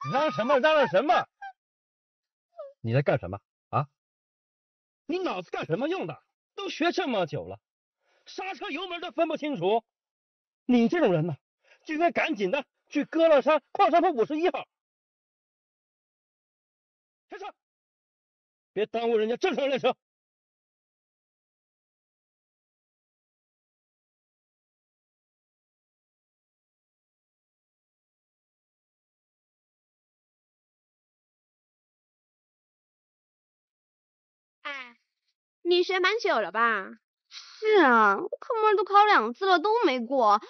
嚷什么嚷嚷什么？你在干什么啊？你脑子干什么用的？都学这么久了，刹车油门都分不清楚。你这种人呢，就应该赶紧的去歌乐山矿山铺51号。开车，别耽误人家正常人练车。 哎，你学蛮久了吧？是啊，科目2都考2次了，都没过。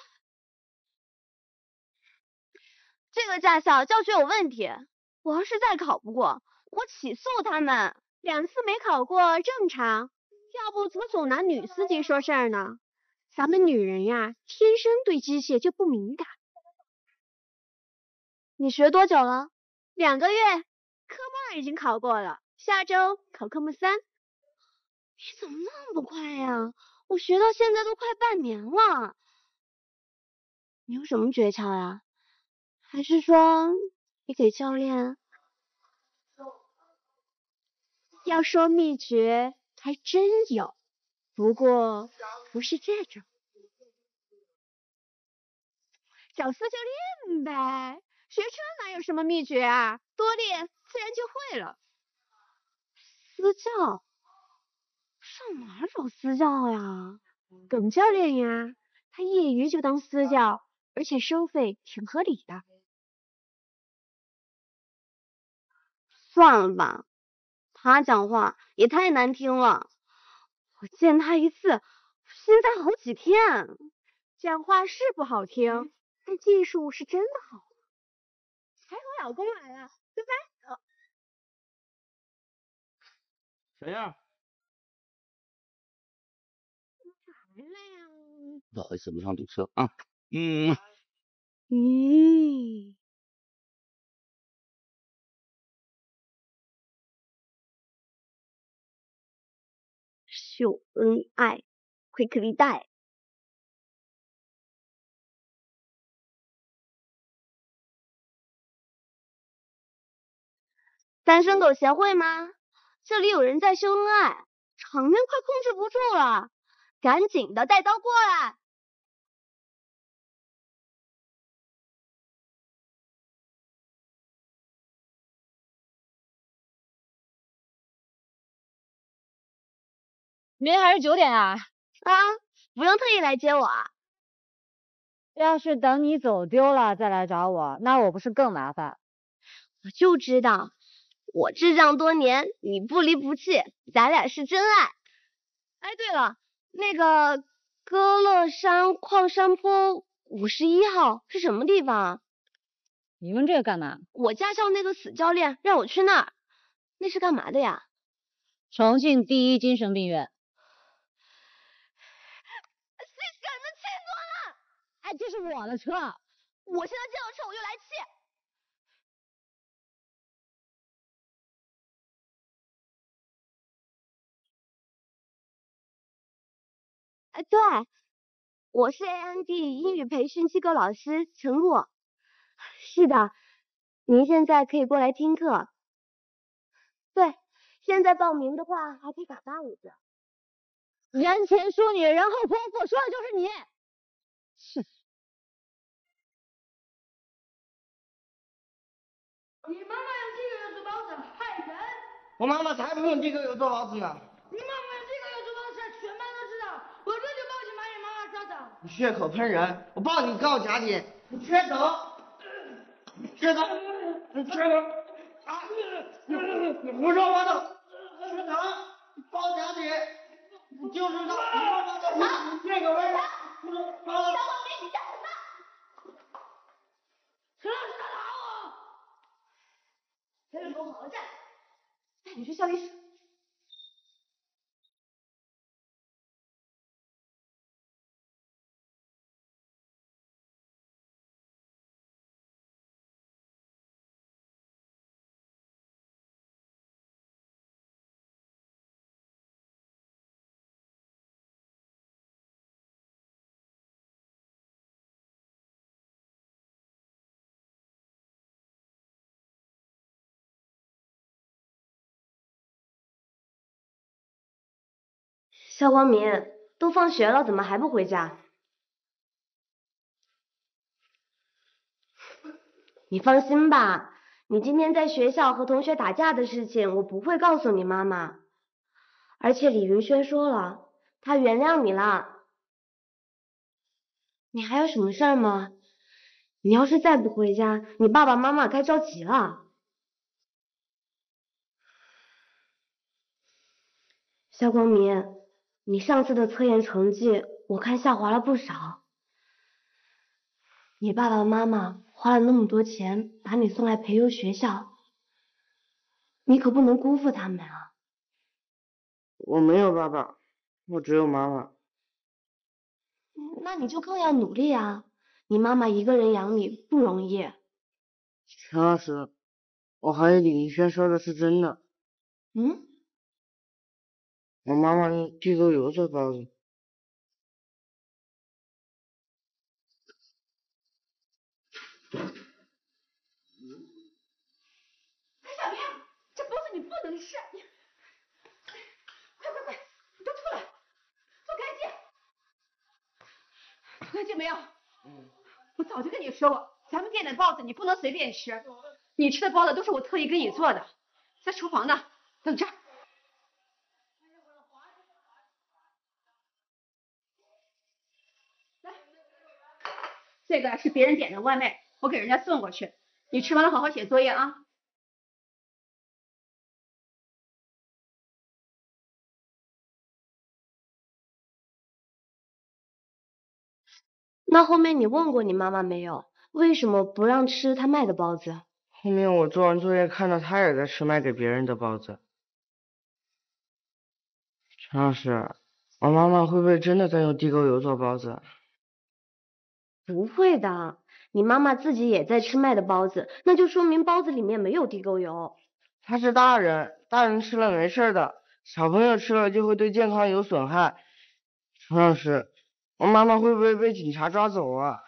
这个驾校教学有问题，我要是再考不过，我起诉他们。2次没考过正常，要不怎么总拿女司机说事儿呢？咱们女人呀，天生对机械就不敏感。你学多久了？2个月，科目2已经考过了，下周考科目3。你怎么那么快呀？我学到现在都快半年了。你有什么诀窍呀？还是说你给教练？要说秘诀，还真有，不过不是这种。找私教练呗，学车哪有什么秘诀啊？多练自然就会了。私教？上哪找私教呀？耿教练呀，他业余就当私教，而且收费挺合理的。算了吧，他讲话也太难听了。我见他一次，心塞好几天。讲话是不好听，但技术是真的好。哎，我老公来了，拜拜。 谁呀？ 来了呀。 不好意思，路上堵车啊。 咦，秀恩爱，快克力带。单身狗协会吗？这里有人在秀恩爱，场面快控制不住了，赶紧的带刀过来。 明天还是9点啊？ 啊，不用特意来接我啊。 要是等你走丢了再来找我，那我不是更麻烦？ 我就知道，我智障多年，你不离不弃，咱俩是真爱。哎，对了，那个歌乐山矿山坡51号是什么地方啊？ 你问这个干嘛？ 我驾校那个死教练让我去那儿，那是干嘛的呀？ 重庆第一精神病院。 谁敢的气死我了！ 哎，这是我的车， 我现在见到车我就来气。哎，对，我是 AND 英语培训机构老师陈露。是的，您现在可以过来听课。对，现在报名的话还可以打85折。 人前淑女，人后泼妇，说的就是你。是。 你妈妈用这个做包子害人。 我妈妈才不用这个油做包子呢。 你妈妈用这个油做包子，全班都知道，我这就报警把你妈妈抓走。 你血口喷人，我报你告假警，你缺德，缺德，你缺德啊！你胡说八道，缺德，报假警，你就知道你妈妈的你这个人胡说八道。 你叫什么？ 陈老师他打我。 别人给我好好站，带你去校医室。 肖光明，都放学了，怎么还不回家？你放心吧，你今天在学校和同学打架的事情，我不会告诉你妈妈。而且李云轩说了，他原谅你了。你还有什么事儿吗？你要是再不回家，你爸爸妈妈该着急了。肖光明，你上次的测验成绩我看下滑了不少。你爸爸妈妈花了那么多钱把你送来培优学校，你可不能辜负他们啊！ 我没有爸爸，我只有妈妈。 那你就更要努力啊！你妈妈一个人养你不容易。 陈老师，我怀疑李林轩说的是真的。 嗯？ 我妈妈用地沟油做包子。 小明，这包子你不能吃，快，你都出来，做干净，看见没有？我早就跟你说过，咱们店的包子你不能随便吃，你吃的包子都是我特意给你做的，在厨房呢，等着。来，这个是别人点的外卖，我给人家送过去，你吃完了好好写作业啊。 那后面你问过你妈妈没有？为什么不让吃她卖的包子？ 后面我做完作业看到她也在吃卖给别人的包子。陈老师，我妈妈会不会真的在用地沟油做包子？ 不会的，你妈妈自己也在吃卖的包子，那就说明包子里面没有地沟油。 她是大人，大人吃了没事的，小朋友吃了就会对健康有损害。陈老师，我妈妈会不会被警察抓走啊？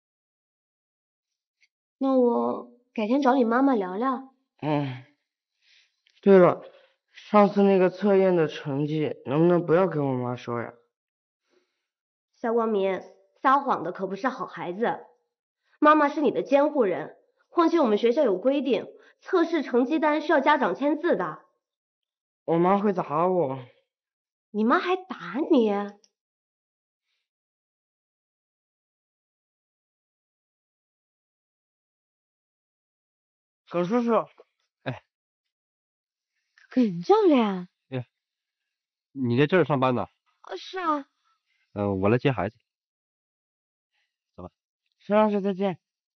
那我改天找你妈妈聊聊。 对了，上次那个测验的成绩能不能不要跟我妈说呀？ 肖光明，撒谎的可不是好孩子。妈妈是你的监护人，况且我们学校有规定，测试成绩单需要家长签字的。 我妈会打我。 你妈还打你？ 葛叔叔， 哎， 耿教练。 哎，你在这儿上班呢？ 是啊。 我来接孩子。走吧。 陈老师再见。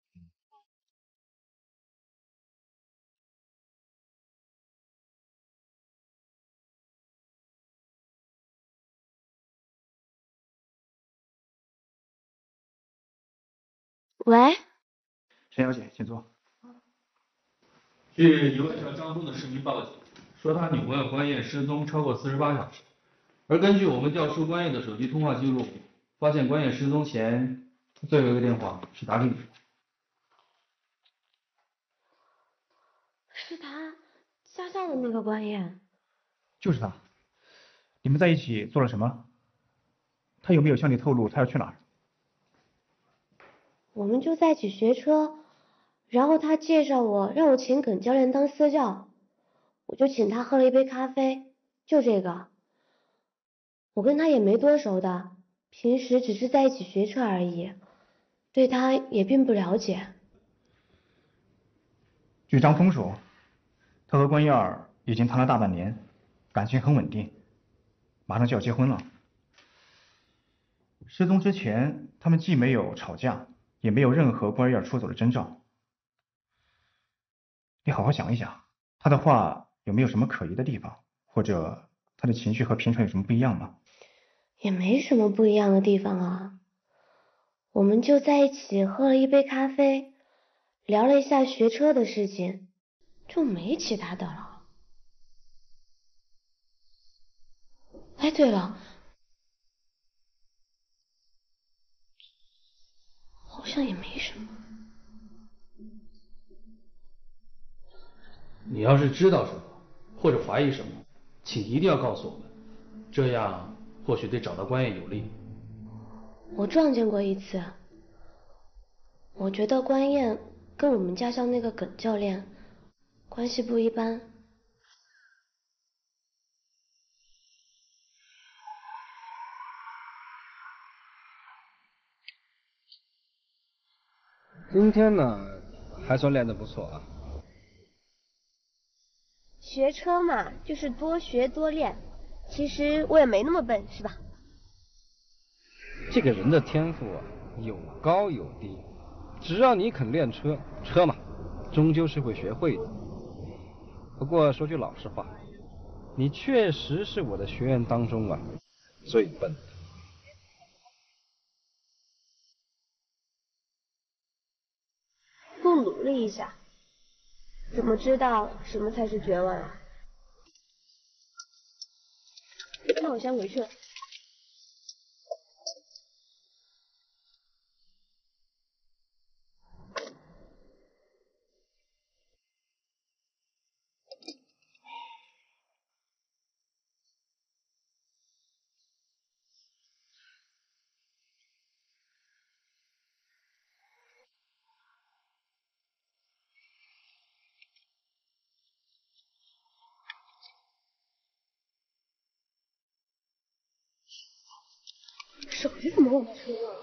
喂， 陈小姐，请坐。据一位叫张东的市民报警，说他女朋友关燕失踪超过48小时，而根据我们调出关燕的手机通话记录，发现关燕失踪前最后一个电话是打给你。 是他家校的那个关燕。 就是他。你们在一起做了什么？他有没有向你透露他要去哪儿？ 我们就在一起学车，然后他介绍我，让我请耿教练当私教，我就请他喝了一杯咖啡，就这个。我跟他也没多熟的，平时只是在一起学车而已，对他也并不了解。 据张峰说，他和关燕儿已经谈了大半年，感情很稳定，马上就要结婚了。失踪之前，他们既没有吵架，也没有任何关燕儿出走的征兆。你好好想一想，他的话有没有什么可疑的地方，或者他的情绪和平常有什么不一样吗？ 也没什么不一样的地方啊，我们就在一起喝了一杯咖啡，聊了一下学车的事情，就没其他的了。哎，对了，好像也没什么。 你要是知道什么，或者怀疑什么，请一定要告诉我们，这样或许对找到关燕有利。 我撞见过一次，我觉得关燕跟我们家乡那个耿教练关系不一般。 今天呢，还算练得不错啊。 学车嘛，就是多学多练。其实我也没那么笨，是吧？ 这个人的天赋啊，有高有低，只要你肯练车，车嘛，终究是会学会的。不过说句老实话，你确实是我的学员当中啊最笨的。 不努力一下，怎么知道什么才是绝望啊？那我先回去了。手机怎么往那出了？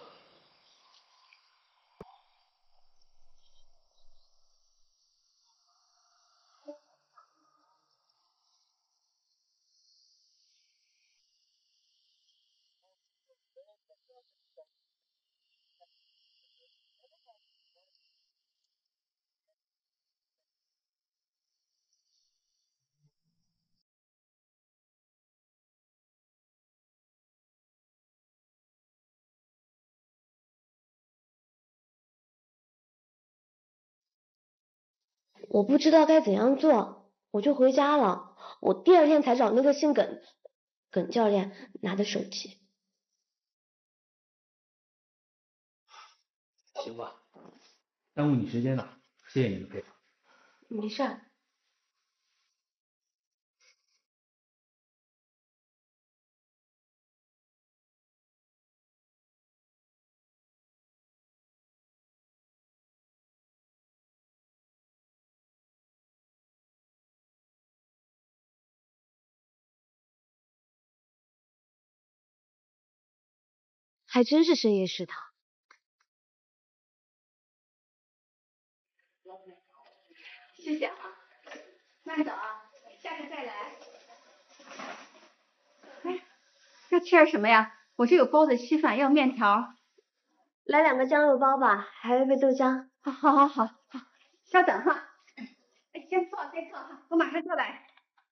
我不知道该怎样做，我就回家了。我第二天才找那个姓耿教练拿的手机。 行吧，耽误你时间了，谢谢你的配合。 没事儿。还真是深夜食堂。 谢谢啊，慢走啊，下次再来。哎，要吃点什么呀？我这有包子、稀饭，要面条。 来2个酱肉包吧，还有一杯豆浆。 好，稍等哈。哎，先坐哈，我马上就来。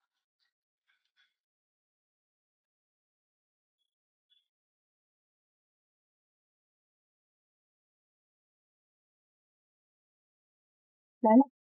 来了。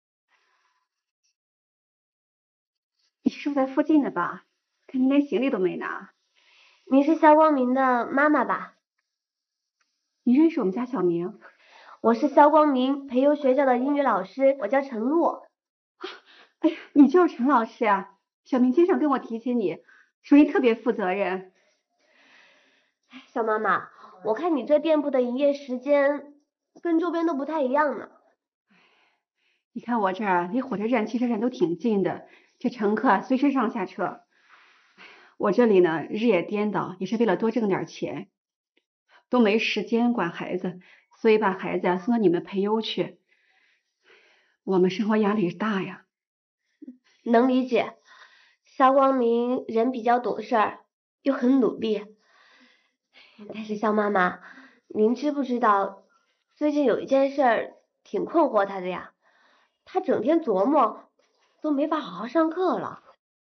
你是住在附近的吧？看您连行李都没拿。 您是肖光明的妈妈吧？ 你认识我们家小明？ 我是肖光明培优学校的英语老师，我叫陈露。 哎呀，你就是陈老师啊！小明经常跟我提起你，说你特别负责任。 肖妈妈，我看你这店铺的营业时间跟周边都不太一样呢。 你看我这儿离火车站、汽车站都挺近的，这乘客随时上下车。我这里呢日夜颠倒，也是为了多挣点钱，都没时间管孩子，所以把孩子送到你们培优去。我们生活压力大呀。 能理解，肖光明人比较懂事儿，又很努力。但是肖妈妈，您知不知道最近有一件事儿挺困惑他的呀？他整天琢磨，都没法好好上课了。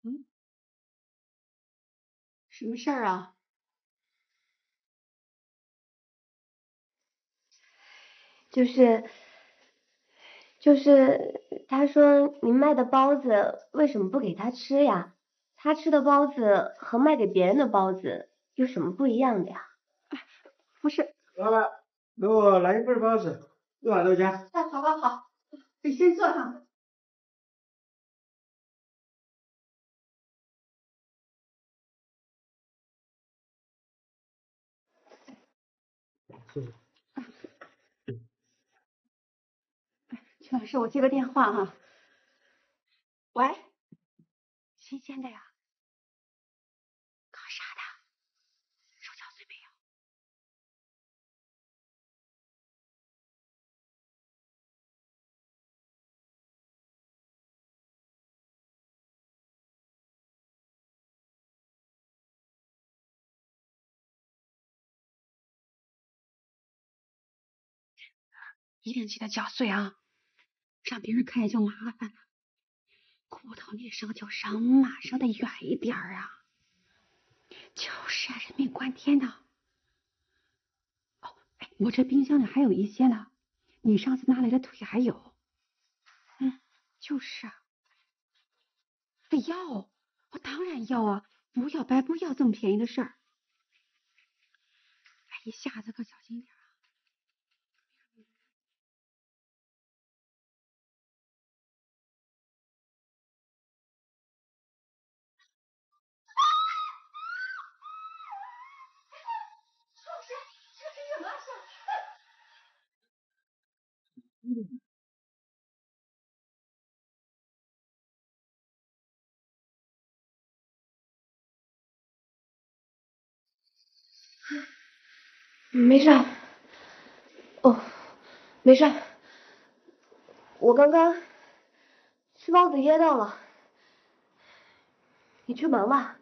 什么事儿啊？ 就是他说您卖的包子为什么不给他吃呀？他吃的包子和卖给别人的包子有什么不一样的呀？ 不是， 老板，给我来1份包子，1碗豆浆。 哎，好，你先坐上。 谢谢。 曲老师，我接个电话哈。喂，新鲜的呀？搞啥的？手缴碎没有？一定记得缴税啊，让别人看见就麻烦了。骨头离手就扔嘛，扔得远一点啊。就是啊，人命关天的。哦，哎，我这冰箱里还有一些呢，你上次拿来的腿还有。就是啊。得要，我当然要啊，不要白不要这么便宜的事儿。哎，你下次可小心点啊。 没事。哦，没事。我刚刚吃包子噎到了，你去忙吧。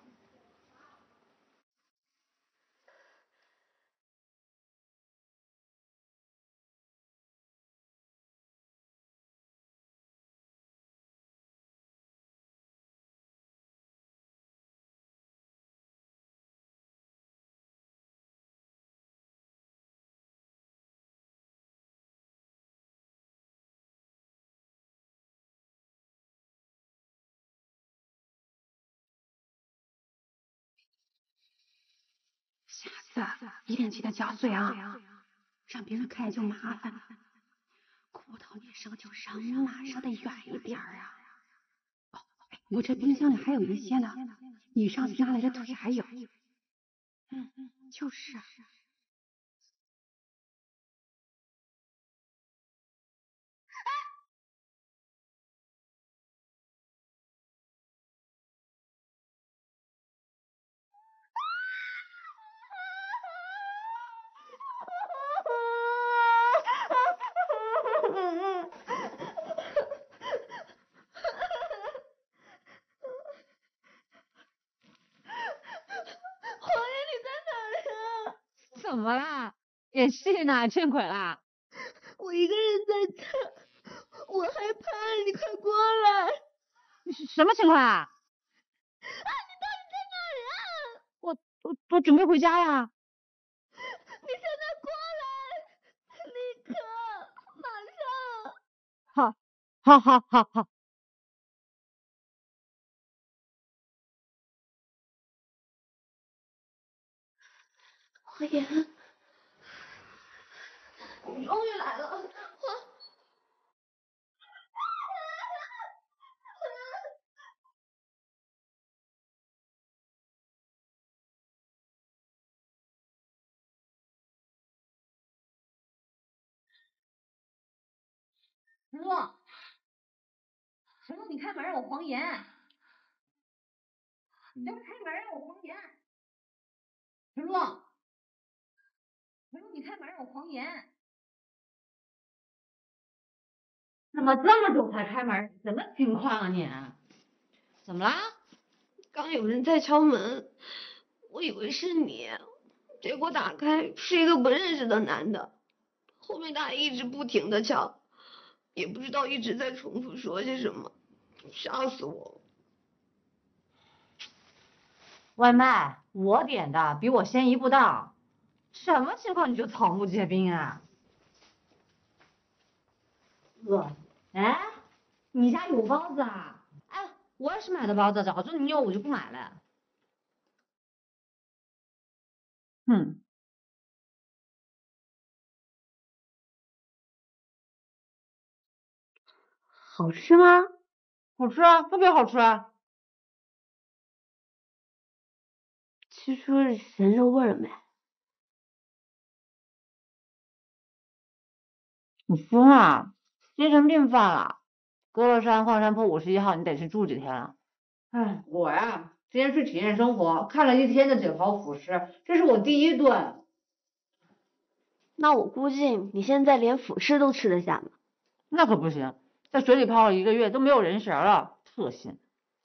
下次一定记得缴税啊，让别人看见就麻烦了。骨头你扔就扔嘛，扔得远一点啊。哦，哎，我这冰箱里还有一些呢，你上次拿来的腿还有。就是啊。 怎么啦？演戏呢？见鬼啦？ 我一个人在这，我害怕，你快过来！ 什么情况啊？ 你到底在哪儿啊？ 我准备回家呀。 你现在过来，立刻，马上！ 好。 黄岩，你终于来了。 陈露，你开门，我黄岩。你这开门，我黄岩。陈露，你开门，我黄岩。怎么这么久才开门？什么情况啊你？怎么啦？ 刚有人在敲门，我以为是你，结果打开是一个不认识的男的，后面他还一直不停的敲，也不知道一直在重复说些什么，吓死我。 外卖我点的，比我先一步到。什么情况你就草木皆兵啊？哎，你家有包子啊？哎，我也是买的包子，早知道你有我就不买了。 好吃吗？ 好吃啊，特别好吃啊。 吃出人肉味了没？ 你疯啊？精神病犯了！歌乐山矿山坡51号，你得去住几天啊？哎，我呀，今天去体验生活，看了1天的解剖腐尸，这是我第1顿。 那我估计你现在连腐尸都吃得下吗？ 那可不行，在水里泡了1个月都没有人形了，特腥。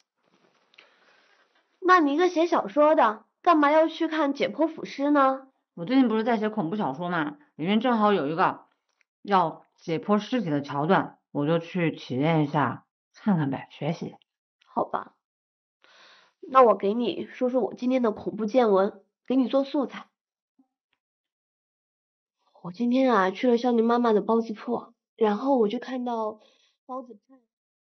那你一个写小说的，干嘛要去看解剖腐尸呢？ 我最近不是在写恐怖小说嘛，里面正好有一个要解剖尸体的桥段，我就去体验一下，看看呗，学习。 好吧，那我给你说说我今天的恐怖见闻，给你做素材。我今天啊去了少宁妈妈的包子铺，然后我就看到包子铺。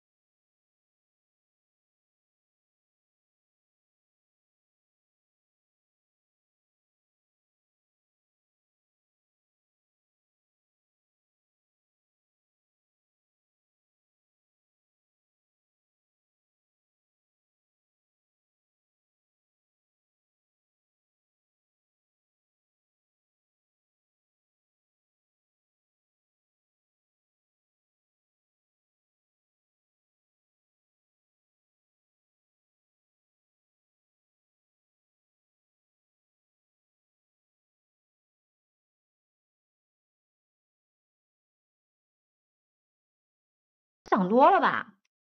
想多了吧？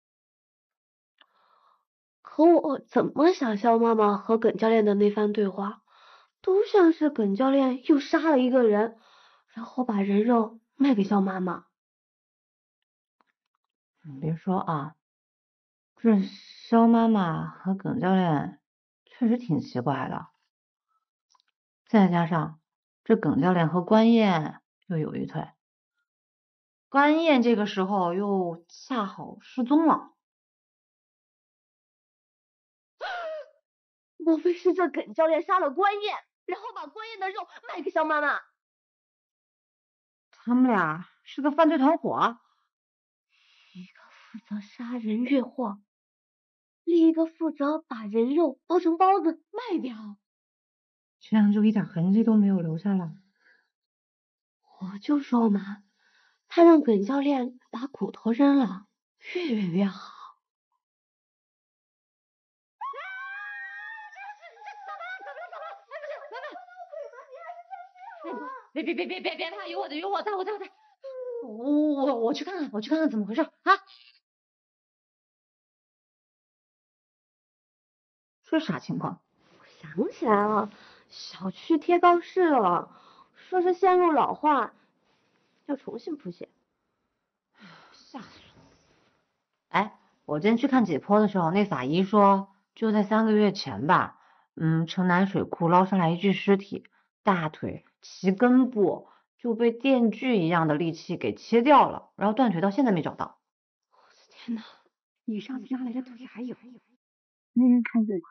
可我怎么想肖妈妈和耿教练的那番对话，都像是耿教练又杀了一个人，然后把人肉卖给肖妈妈。 你别说啊，这肖妈妈和耿教练确实挺奇怪的。再加上这耿教练和关燕又有一腿，关燕这个时候又恰好失踪了。 莫非是这耿教练杀了关燕，然后把关燕的肉卖给肖妈妈？ 他们俩是个犯罪团伙， 一个负责杀人越货，另一个负责把人肉包成包子卖掉。 这样就一点痕迹都没有留下来。 我就说嘛，他让耿教练把骨头扔了，越远越好。 别怕，有我在。我去看看怎么回事啊？这啥情况？ 我想起来了，小区贴告示了，说是线路老化，要重新铺线。 吓死我了！哎，我今天去看解剖的时候，那法医说，就在3个月前吧，城南水库捞上来一具尸体，大腿、脐根部就被电锯一样的利器给切掉了，然后断腿到现在没找到。 我的天呐，你上次拉来的腿还有，没人看见。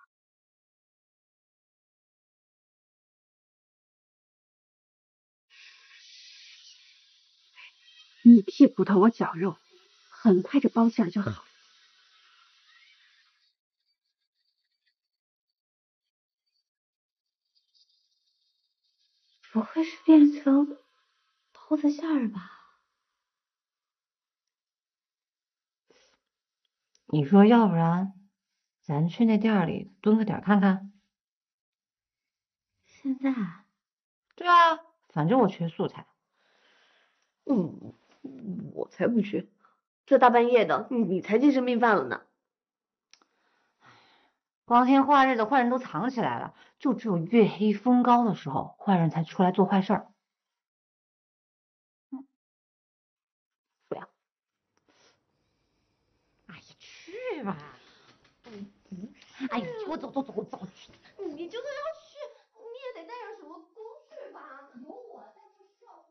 你屁股疼我绞肉，很快这包馅儿就好了。 不会是变成包子馅儿吧？ 你说要不然咱去那店里蹲个点看看？ 现在？ 对啊，反正我缺素材。 我才不去，这大半夜的，你才精神病犯了呢。 光天化日的，坏人都藏起来了，就只有月黑风高的时候，坏人才出来做坏事儿。 不要。 哎呀，去吧。哎呀，我走。 你就算要去，你也得带上什么工具吧？有我在这笑。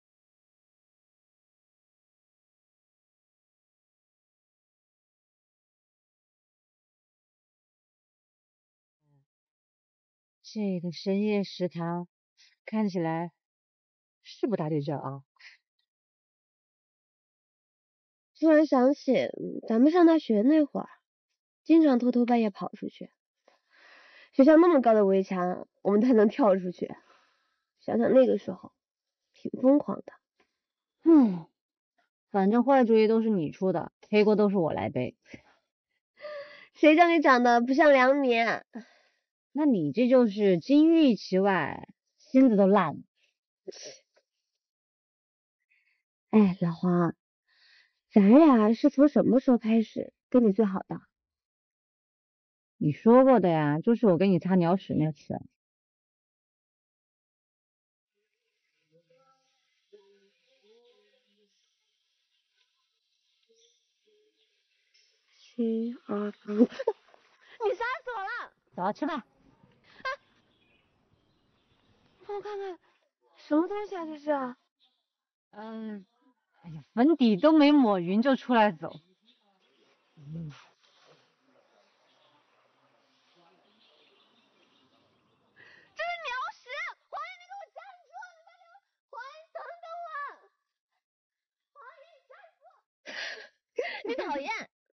这个深夜食堂看起来是不大对劲啊。 突然想起咱们上大学那会儿，经常偷偷半夜跑出去。学校那么高的围墙，我们都还能跳出去。想想那个时候，挺疯狂的。 反正坏主意都是你出的，黑锅都是我来背。 谁叫你长得不像良民？ 那你这就是金玉其外，心子都烂了。 哎，老黄，咱俩是从什么时候开始跟你最好的？ 你说过的呀，就是我给你擦鸟屎那次。 7、2、3，你杀死我了！ 走，吃饭。 帮我看看，什么东西啊？这是？ 哎呀，粉底都没抹匀就出来走。 这是鸟屎！黄爷，你给我站住！你快点！黄爷，等等我！黄爷，你站住！你讨厌！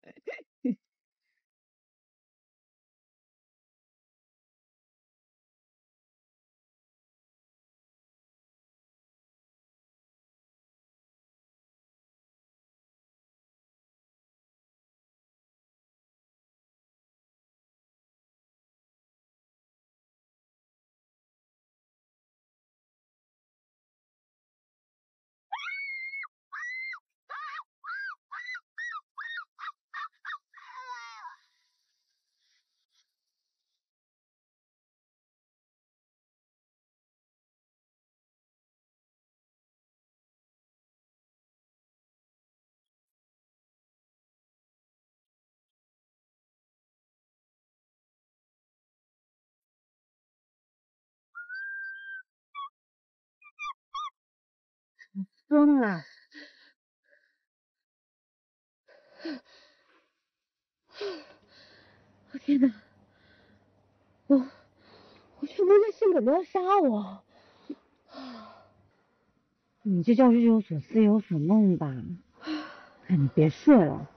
孙啊！ 我天哪！我却梦见性感的要杀我。 你这叫日有所思夜有所梦吧？哎，你别睡了。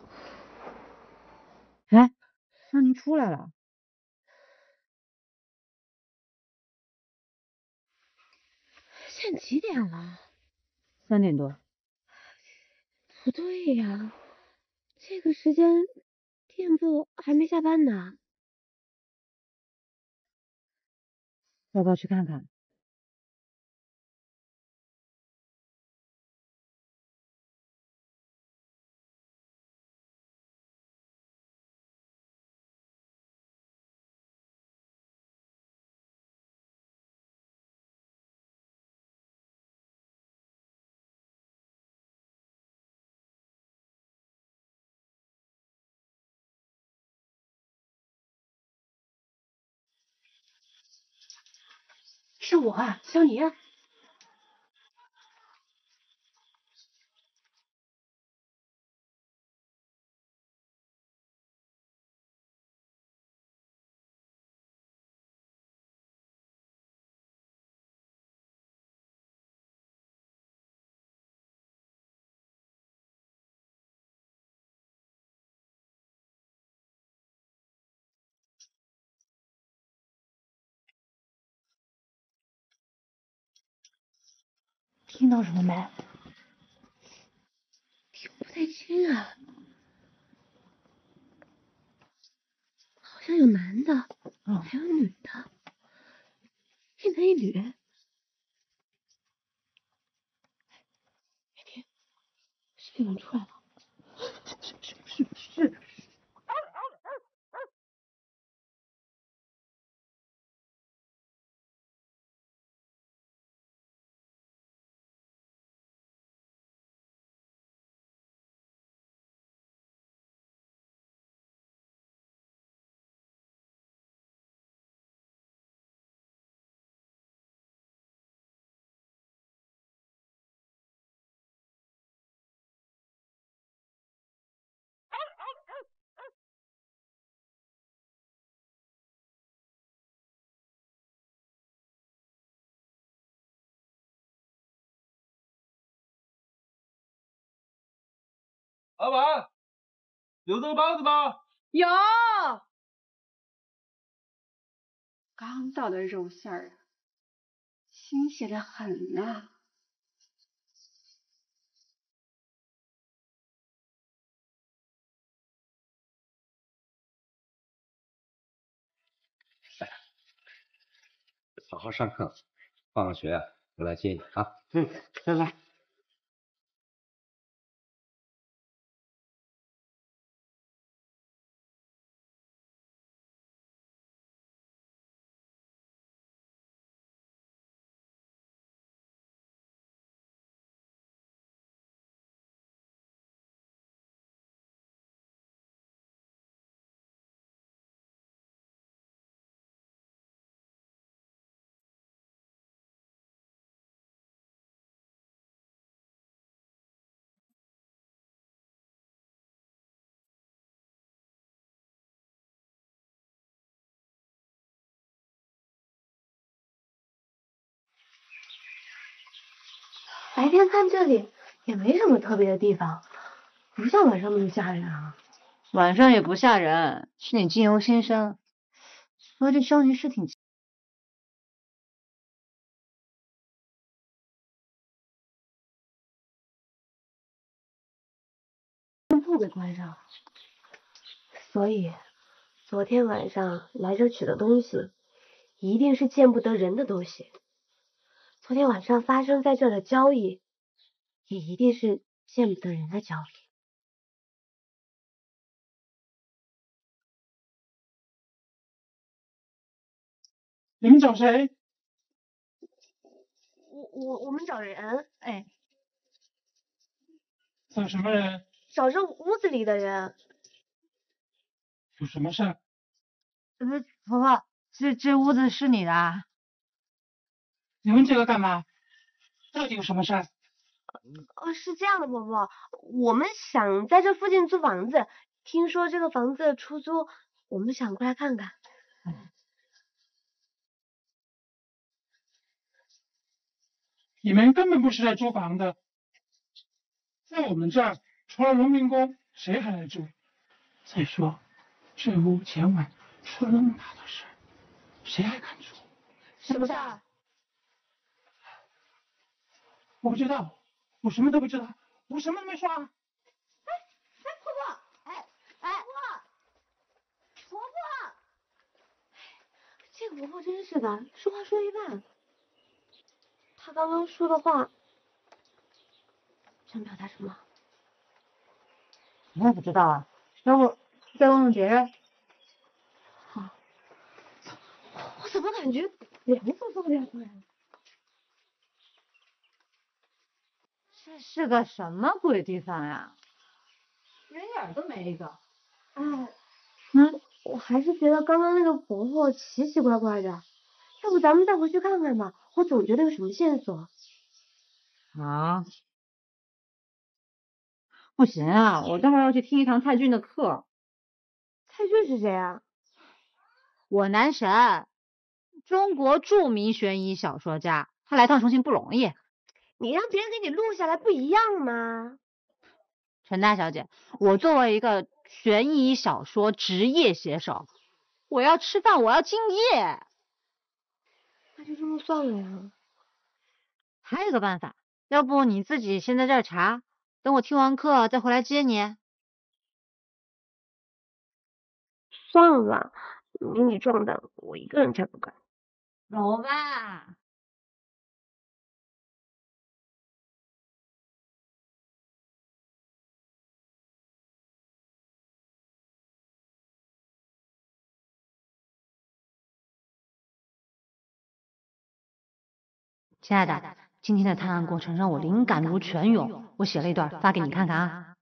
哎，那您出来了。 现在几点了 ？3点多。 不对呀，这个时间店铺还没下班呢。 要不要去看看？ 是我啊，小妮。 听到什么没？听不太清啊，好像有男的，还有女的，一男一女。别听，是不是有人出来了？是。 老板，有这个包子吗？ 有，刚到的肉馅儿啊，新鲜的很呐。 好好上课，放学啊我来接你啊。 拜拜。 白天看这里也没什么特别的地方，不像晚上那么吓人啊。 晚上也不吓人，是你境由心生。说这少女是挺不给关上，所以昨天晚上来这取的东西，一定是见不得人的东西。昨天晚上发生在这儿的交易，也一定是见不得人的交易。 你们找谁？ 我们找人，哎， 找什么人？ 找这屋子里的人。 有什么事？ 婆婆，这屋子是你的啊？ 你问这个干嘛？到底有什么事？ 是这样的，婆婆，我们想在这附近租房子，听说这个房子出租，我们想过来看看。 你们根本不是来租房的，在我们这儿除了农民工，谁还来住？再说，这屋前晚出了那么大的事，谁还敢住？ 什么事儿？ 我不知道，我什么都不知道，我什么都没说啊。 婆婆，婆婆，这个婆婆真是的，说话说一半。她刚刚说的话，想表达什么？ 我也不知道啊，要不再问问别人？ 好，我怎么感觉凉飕飕的呀？ 这是个什么鬼地方呀？人影都没一个。 哎，我还是觉得刚刚那个婆婆奇奇怪怪的，要不咱们再回去看看吧？我总觉得有什么线索。 啊，不行啊，我待会儿要去听一堂蔡骏的课。 蔡骏是谁啊？ 我男神，中国著名悬疑小说家，他来趟重庆不容易。 你让别人给你录下来不一样吗？ 陈大小姐，我作为一个悬疑小说职业写手，我要吃饭，我要敬业。 那就这么算了呀。 还有个办法，要不你自己先在这儿查，等我听完课再回来接你。 算了，迷你撞的我一个人才不敢。 走吧。亲爱的，今天的探案过程让我灵感如泉涌，我写了一段发给你看看啊。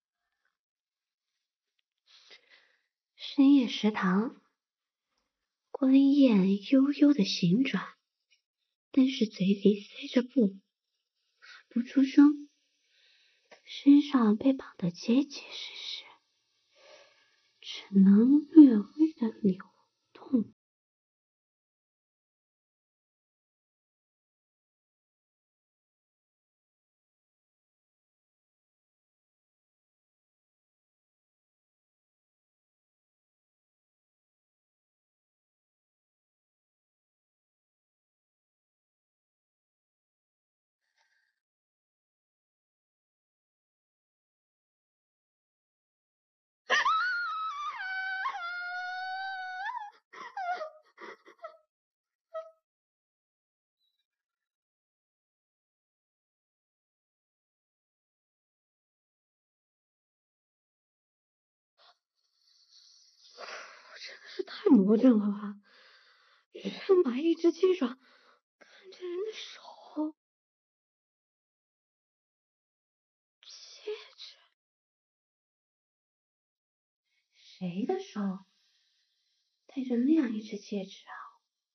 深夜食堂，关燕悠悠的行转，但是嘴里塞着布，喊不出声，身上被绑得结结实实，只能略微的扭动。 是太魔怔了吧？居然把一只鸡爪看着人的手，戒指，谁的手戴着那样一只戒指啊？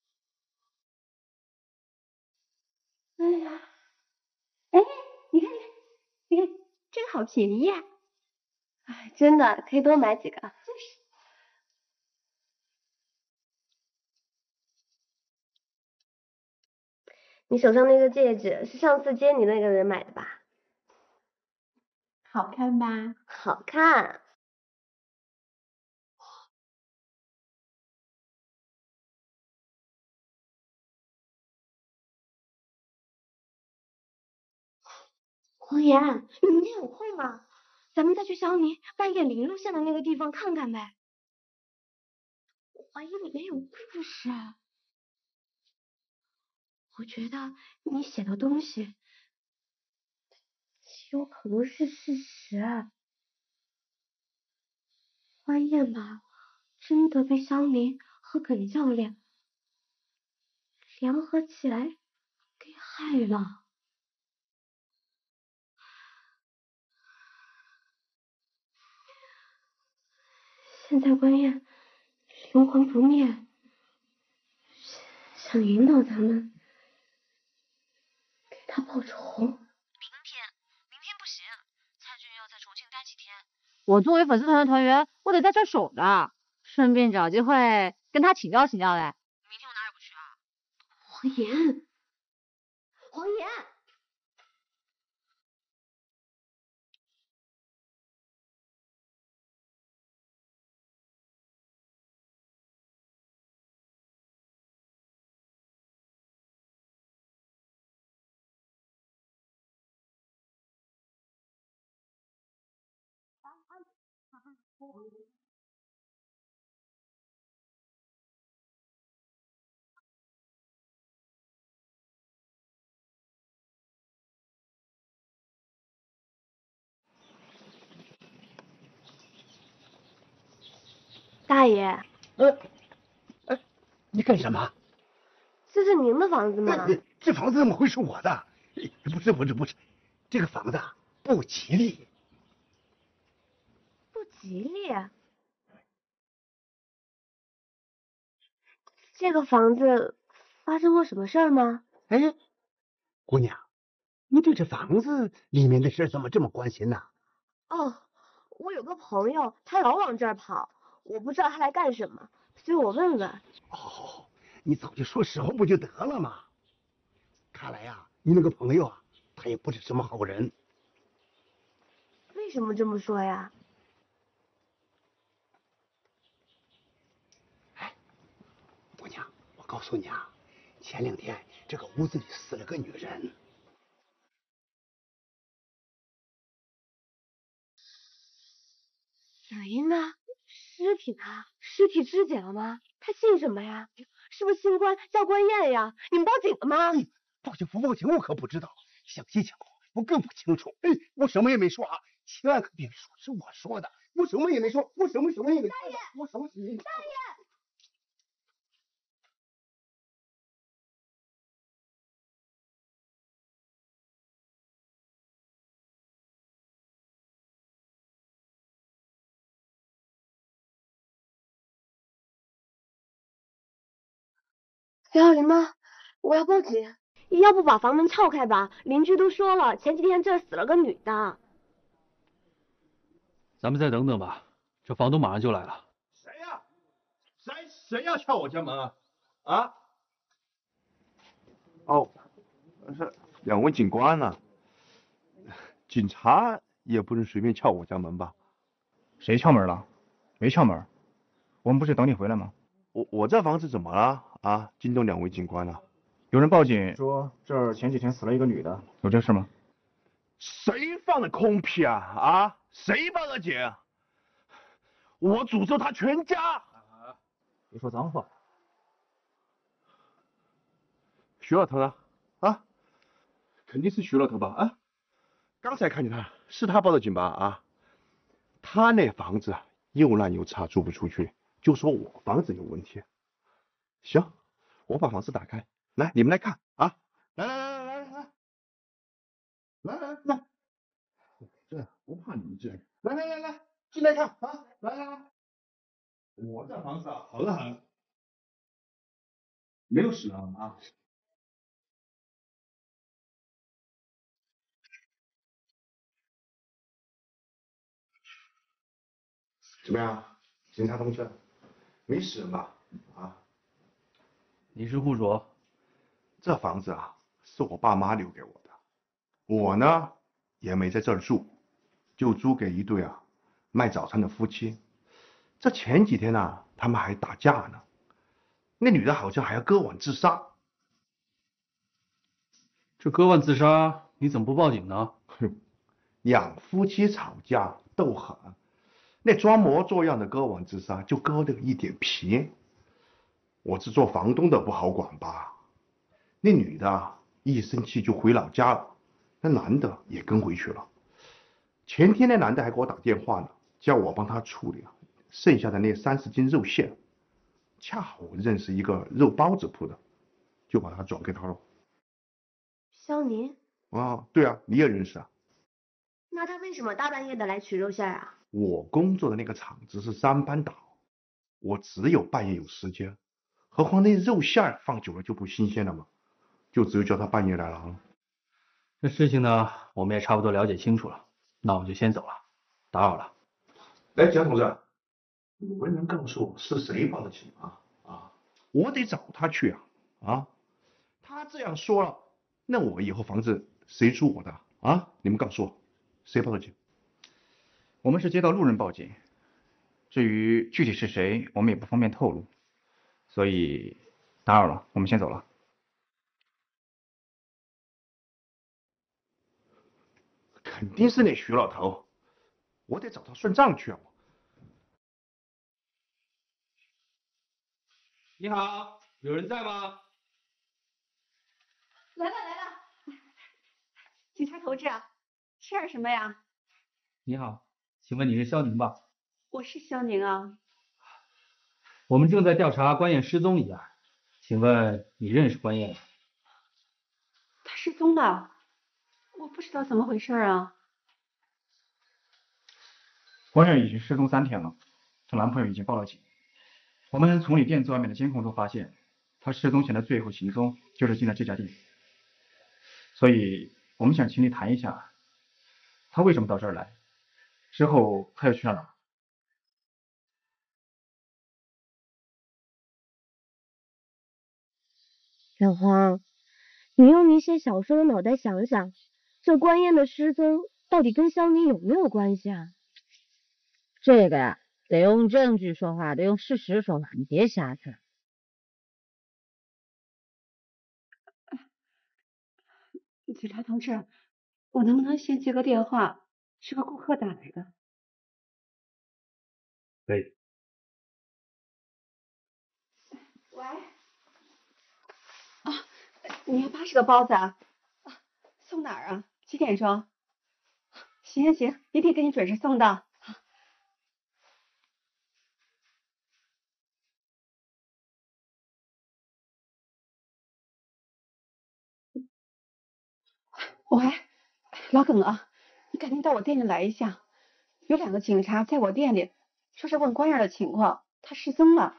哎呀， 哎，你看，这个好便宜呀！ 哎，真的可以多买几个。 就是。 你手上那个戒指是上次接你那个人买的吧？ 好看吧？ 好看。黄岩，你明天有空吗？咱们再去肖宁半夜林路线的那个地方看看呗。我怀疑里面有故事。我觉得你写的东西极有可能是事实。欢燕吧，真的被香菱和耿教练联合起来给害了。现在关燕灵魂不灭，想引导咱们给他报仇。 明天不行，蔡俊要在重庆待几天。我作为粉丝团的团员，我得在这守着，顺便找机会跟他请教请教嘞。明天我哪也不去啊。 黄岩，黄岩。大爷， 你干什么？ 这是您的房子吗？ 这房子怎么会是我的？不是，这个房子不吉利。 不吉利。这个房子发生过什么事儿吗？ 哎，姑娘，你对这房子里面的事怎么这么关心呢？ 哦，我有个朋友，他老往这儿跑，我不知道他来干什么，所以我问问。 哦，你早就说实话不就得了吗？看来呀，你那个朋友啊，他也不是什么好人。 为什么这么说呀？ 哎，姑娘，我告诉你啊，前2天这个屋子里死了个女人。 谁呢？尸体呢？尸体肢解了吗？他姓什么呀？是不是姓关，叫关燕呀？你们报警了吗？ 报警不报警我可不知道，详细情况我更不清楚。哎，我什么也没说啊，千万可别说是我说的，我什么也没说，我什么也没说。大爷，我什么也没说。大爷。 120吗？我要报警。要不把房门撬开吧，邻居都说了，前几天这儿死了个女的。 咱们再等等吧，这房东马上就来了。 谁呀？谁要撬我家门啊？啊？ 哦，是2位警官呢？警察也不能随便撬我家门吧？ 谁撬门了？没撬门，我们不是等你回来吗？ 我这房子怎么了啊？惊动2位警官了？ 有人报警说这儿前几天死了一个女的，有这事吗？ 谁放的空屁啊？啊？谁报的警？我诅咒他全家！ 别说脏话。 徐老头呢？啊？肯定是徐老头吧？啊？刚才看见他，是他报的警吧？啊？他那房子又烂又差，租不出去， 就说我房子有问题。行，我把房子打开，来，你们来看啊，来，这不怕你们这，来，进来看啊，来，我这房子啊好得很，没有屎啊。怎么样，警察同志，没死人吧？啊， 你是户主？ 这房子啊是我爸妈留给我的，我呢也没在这儿住，就租给一对卖早餐的夫妻。这前几天呢，他们还打架呢，那女的好像还要割腕自杀。 这割腕自杀，你怎么不报警呢？ 两夫妻吵架斗狠，那装模作样的割腕自杀就割了一点皮。我是做房东的不好管吧？那女的一生气就回老家了，那男的也跟回去了。前天那男的还给我打电话呢，叫我帮他处理剩下的那30斤肉馅，恰好我认识一个肉包子铺的，就把他转给他了。 肖宁？ 对啊，你也认识啊？ 那他为什么大半夜的来取肉馅啊？ 我工作的那个厂子是3班倒，我只有半夜有时间，何况那肉馅放久了就不新鲜了嘛，就只有叫他半夜来了。 这事情呢，我们也差不多了解清楚了，那我们就先走了，打扰了。 来，蒋同志，你们能告诉我是谁报的警啊？我得找他去啊！他这样说了，那我以后房子谁租我的啊？你们告诉我，谁报的警？ 我们是接到路人报警，至于具体是谁，我们也不方便透露，所以打扰了，我们先走了。 肯定是那徐老头，我得找他算账去啊！ 你好，有人在吗？ 来了，警察同志，事儿什么呀？ 你好，请问你是肖宁吧？ 我是肖宁啊。 我们正在调查关燕失踪一案，请问你认识关燕吗？ 她失踪了，我不知道怎么回事啊。 关燕已经失踪3天了，她男朋友已经报了警。我们从你店子外面的监控中发现，她失踪前的最后行踪就是进了这家店，所以我们想请你谈一下，她为什么到这儿来，之后她又去了哪儿？ 小黄，你用你些小时候的脑袋想想，这关燕的失踪到底跟肖宁有没有关系啊？ 这个呀，得用证据说话，得用事实说话，你别瞎猜。 警察同志，我能不能先接个电话？是个顾客打来的。 可以。 喂。你要80个包子啊？送哪儿啊？几点钟？行，一定给你准时送到。喂，老耿啊，你赶紧到我店里来一下，有2个警察在我店里，说是问关燕的情况，她失踪了。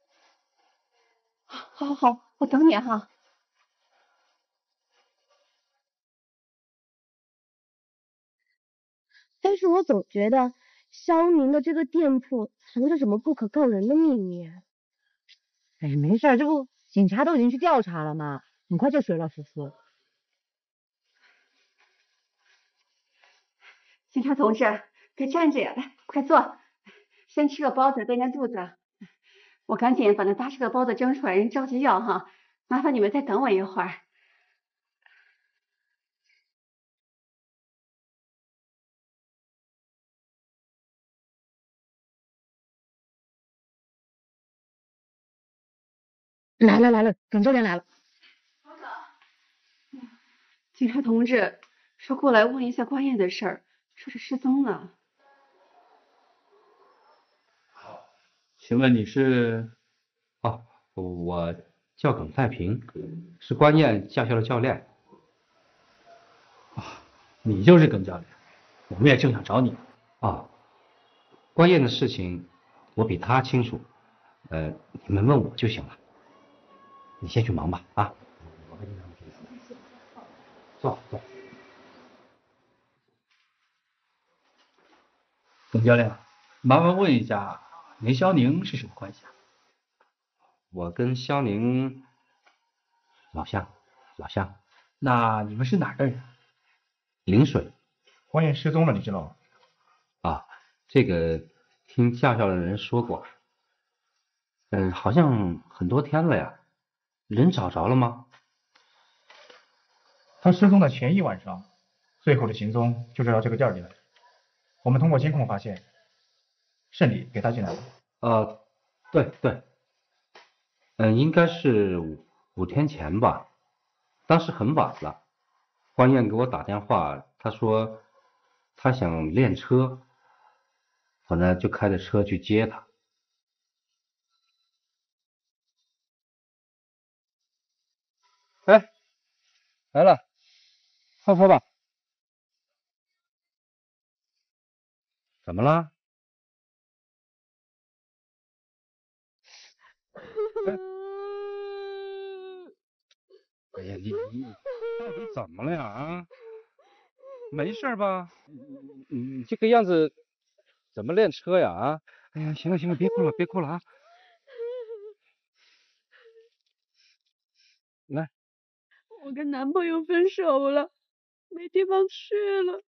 好，我等你哈。 但是我总觉得肖宁的这个店铺藏着什么不可告人的秘密。 哎，没事儿，这不警察都已经去调查了吗？很快就水落石出。 警察同志，别站着呀，来，快坐，先吃个包子垫垫肚子。我赶紧把那80个包子蒸出来，人着急要哈，麻烦你们再等我一会儿。 来了，耿教练来了。 警察同志说过来问一下关燕的事儿，说是失踪了。 好， 请问你是？ 哦，我叫耿太平，是关燕驾校的教练。 你就是耿教练，我们也正想找你。 啊，关燕的事情我比他清楚，你们问我就行了。你先去忙吧，啊。我跟你们坐。 耿教练，麻烦问一下，你跟肖宁是什么关系啊？ 我跟肖宁老乡。 那你们是哪儿的人？ 陵水。 关燕失踪了，你知道吗？ 啊，这个听驾校的人说过。好像很多天了呀。人找着了吗？ 他失踪的前一晚上，最后的行踪就知道这个店里来。我们通过监控发现，是你给他进来的。 对，应该是5天前吧。当时很晚了，关燕给我打电话，她说她想练车，我呢就开着车去接她。哎，来了，上车吧。怎么了？哎呀，你到底怎么了呀？啊，没事吧？你这个样子怎么练车呀？啊，哎呀，行了，别哭了啊！来， 我跟男朋友分手了，没地方去了。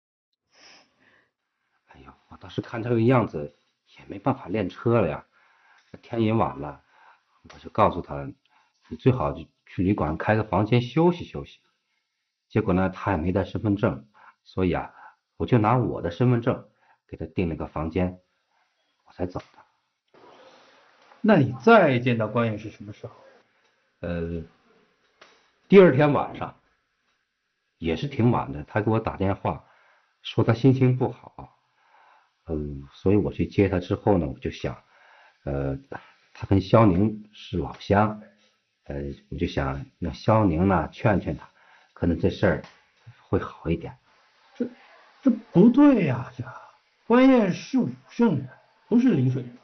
哎呦，我倒是看这个样子也没办法练车了呀。天也晚了，我就告诉他，你最好就去旅馆开个房间休息休息。结果呢，他也没带身份证，所以啊，我就拿我的身份证给他订了个房间，我才走的。 那你再见到关燕是什么时候？ 第二天晚上，也是挺晚的，他给我打电话说他心情不好。所以我去接他之后呢，我就想，他跟肖宁是老乡，我就想让肖宁呢劝他，可能这事儿会好一点。 这不对呀，关燕是武圣人，不是陵水人。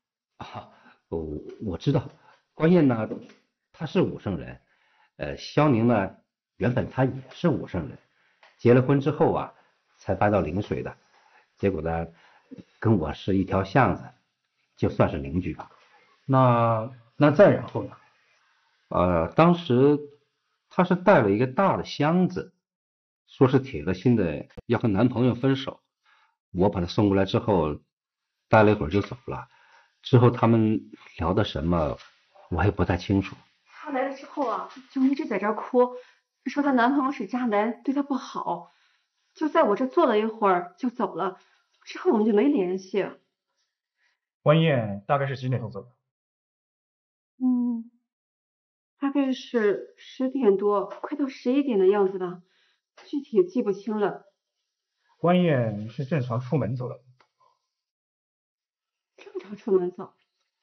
我知道，关燕呢，他是武圣人，肖宁呢，原本他也是武圣人，结了婚之后啊，才搬到陵水的，结果呢，跟我是一条巷子，就算是邻居吧。 那再然后呢？ 当时他是带了一个大的箱子，说是铁了心的要和男朋友分手，我把他送过来之后，待了一会儿就走了。之后他们聊的什么，我也不太清楚。 她来了之后啊，就一直在这儿哭，说她男朋友是渣男，对她不好，就在我这坐了一会儿就走了，之后我们就没联系。 关燕大概是几点钟走的？ 大概是10点多，快到11点的样子吧，具体记不清了。 关燕是正常出门走的。 正常出门走？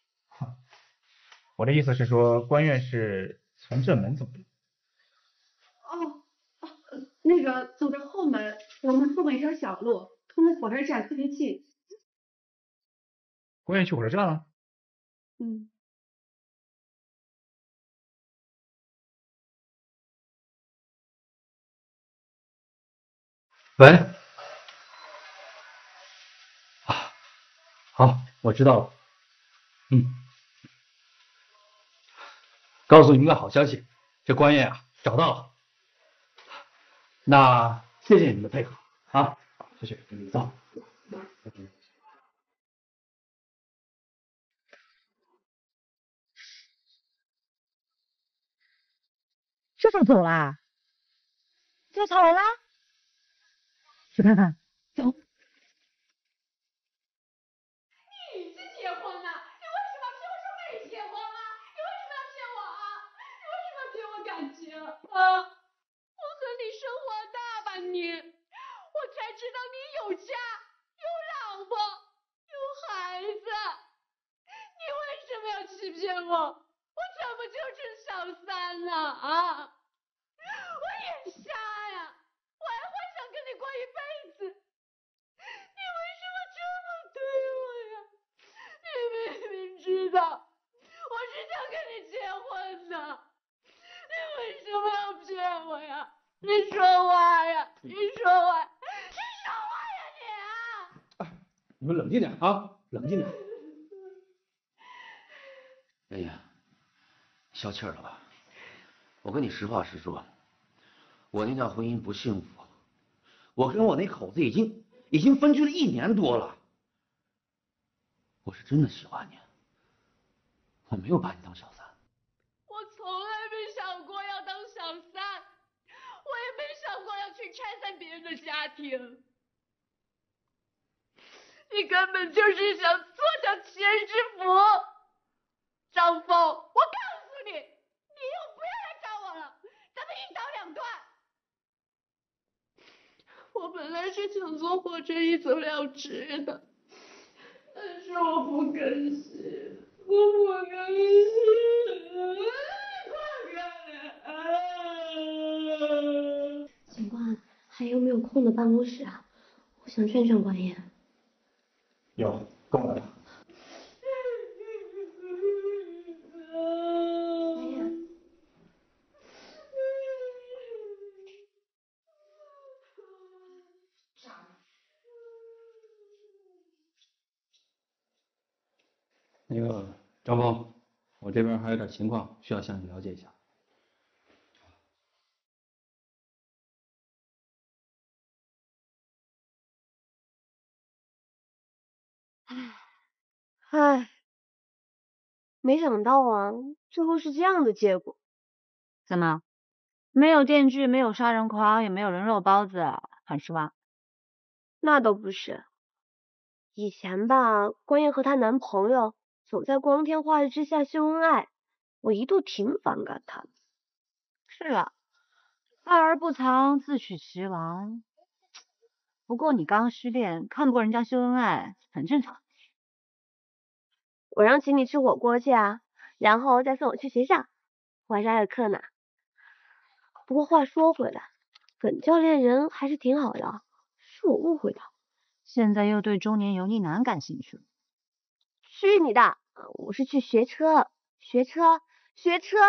我的意思是说，关燕是从正门走的。 那个走着后门，我们后面一条小路，通那火车站特别近。 关燕去火车站了？ 喂，好，我知道了。告诉你们个好消息，这关燕啊找到了。那谢谢你们的配合啊，谢谢，走。 这就走啦？叫草人啦？去看看，走。 你已经结婚了，你为什么要骗我说没结婚啊？你为什么要骗我啊？你为什么要骗我感情啊？我和你生活大半年，我才知道你有家有老婆有孩子，你为什么要欺骗我？我这不就是小三呢？啊！我也瞎呀，我还幻想跟你过一辈子，你为什么这么对我呀？你明明知道我是想跟你结婚的，你为什么要骗我呀？你说话呀！你说话！你说话呀你啊！ 你们冷静点啊，冷静点。 哎呀，消气儿了吧？我跟你实话实说，我那段婚姻不幸福，我跟我那口子已经分居了1年多了。我是真的喜欢你，我没有把你当小三。 我从来没想过要当小三，我也没想过要去拆散别人的家庭。你根本就是想坐享其人之福。张峰，我告诉你，你以后不要来找我了，咱们一刀两断。我本来是想坐火车一走了之的，但是我不甘心，我不甘心， 警官，还有没有空的办公室啊？我想劝劝关爷。 有，跟我来吧。 那个张峰，我这边还有点情况需要向你了解一下。 唉，没想到啊，最后是这样的结果。 怎么，没有电锯，没有杀人狂，也没有人肉包子，很失望？ 那倒不是，以前吧，关燕和她男朋友总在光天化日之下秀恩爱，我一度挺反感他的。 是啊，爱而不藏，自取其亡。不过你刚失恋，看不过人家秀恩爱，很正常。 我让请你吃火锅去啊，然后再送我去学校，我还是还有课呢。不过话说回来，本教练人还是挺好的，是我误会他。 现在又对中年油腻男感兴趣了？ 去你的！我是去学车，学车，学车。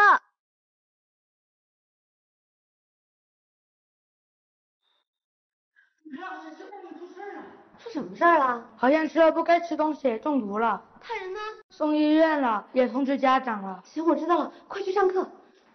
刘老师，这外面出事了。 出什么事儿了？ 好像吃了不该吃东西，中毒了。 他人呢？ 送医院了，也通知家长了。 行，我知道了，快去上课。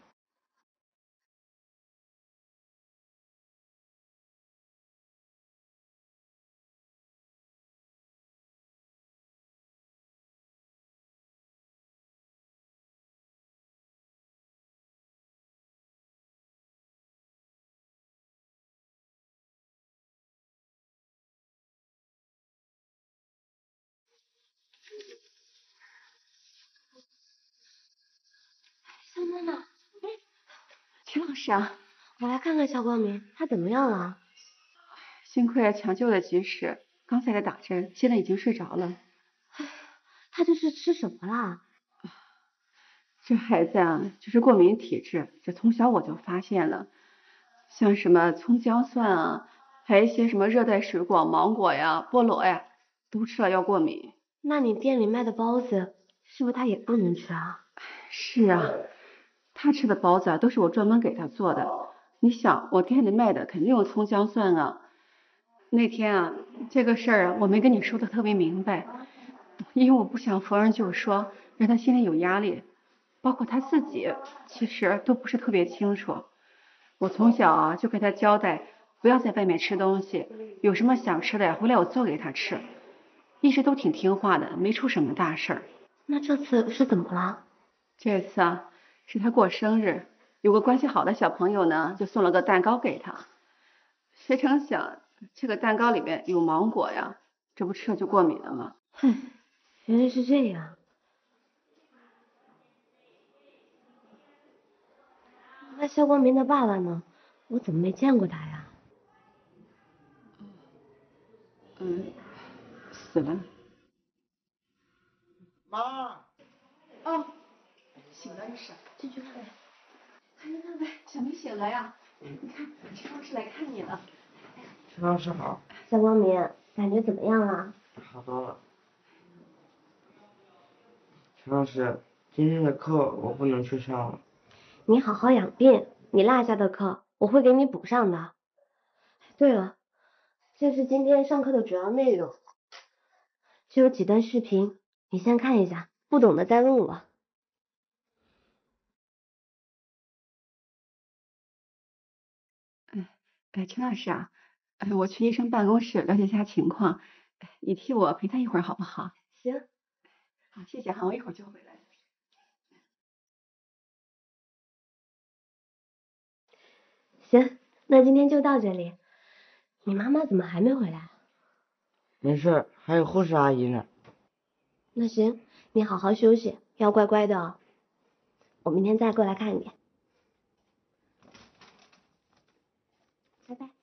小妈妈， 曲老师啊， 我来看看肖光明，他怎么样了？ 幸亏抢救的及时，刚才的打针，现在已经睡着了。 他这是吃什么啦？ 这孩子啊，就是过敏体质，这从小我就发现了，像什么葱姜蒜啊，还有一些什么热带水果，芒果呀、菠萝呀，都吃了要过敏。 那你店里卖的包子，是不是他也不能吃啊？ 是啊，他吃的包子啊，都是我专门给他做的。你想，我店里卖的肯定有葱姜蒜啊。那天啊，这个事儿啊，我没跟你说的特别明白，因为我不想逢人就说，让他心里有压力。包括他自己，其实都不是特别清楚。我从小啊就给他交代，不要在外面吃东西，有什么想吃的呀，回来我做给他吃，一直都挺听话的，没出什么大事儿。 那这次是怎么了？ 这次啊，是他过生日，有个关系好的小朋友呢，就送了个蛋糕给他。谁成想，这个蛋糕里面有芒果呀，这不吃了就过敏了吗？ 唉，原来是这样。那肖光明的爸爸呢？我怎么没见过他呀？ 死了。 妈， 进去看看。 喂，小明醒了呀？你看，陈老师来看你了。 陈老师好。 肖光明，感觉怎么样啊？ 好多了。陈老师，今天的课我不能去上了。 你好好养病，你落下的课我会给你补上的。对了，这是今天上课的主要内容，这有几段视频，你先看一下，不懂的再问我。 陈老师啊，我去医生办公室了解一下情况，你替我陪他一会儿好不好？ 行。 好，谢谢哈，我一会儿就回来。 行，那今天就到这里。你妈妈怎么还没回来？ 没事，还有护士阿姨呢。 那行，你好好休息，要乖乖的哦。我明天再过来看你。拜拜。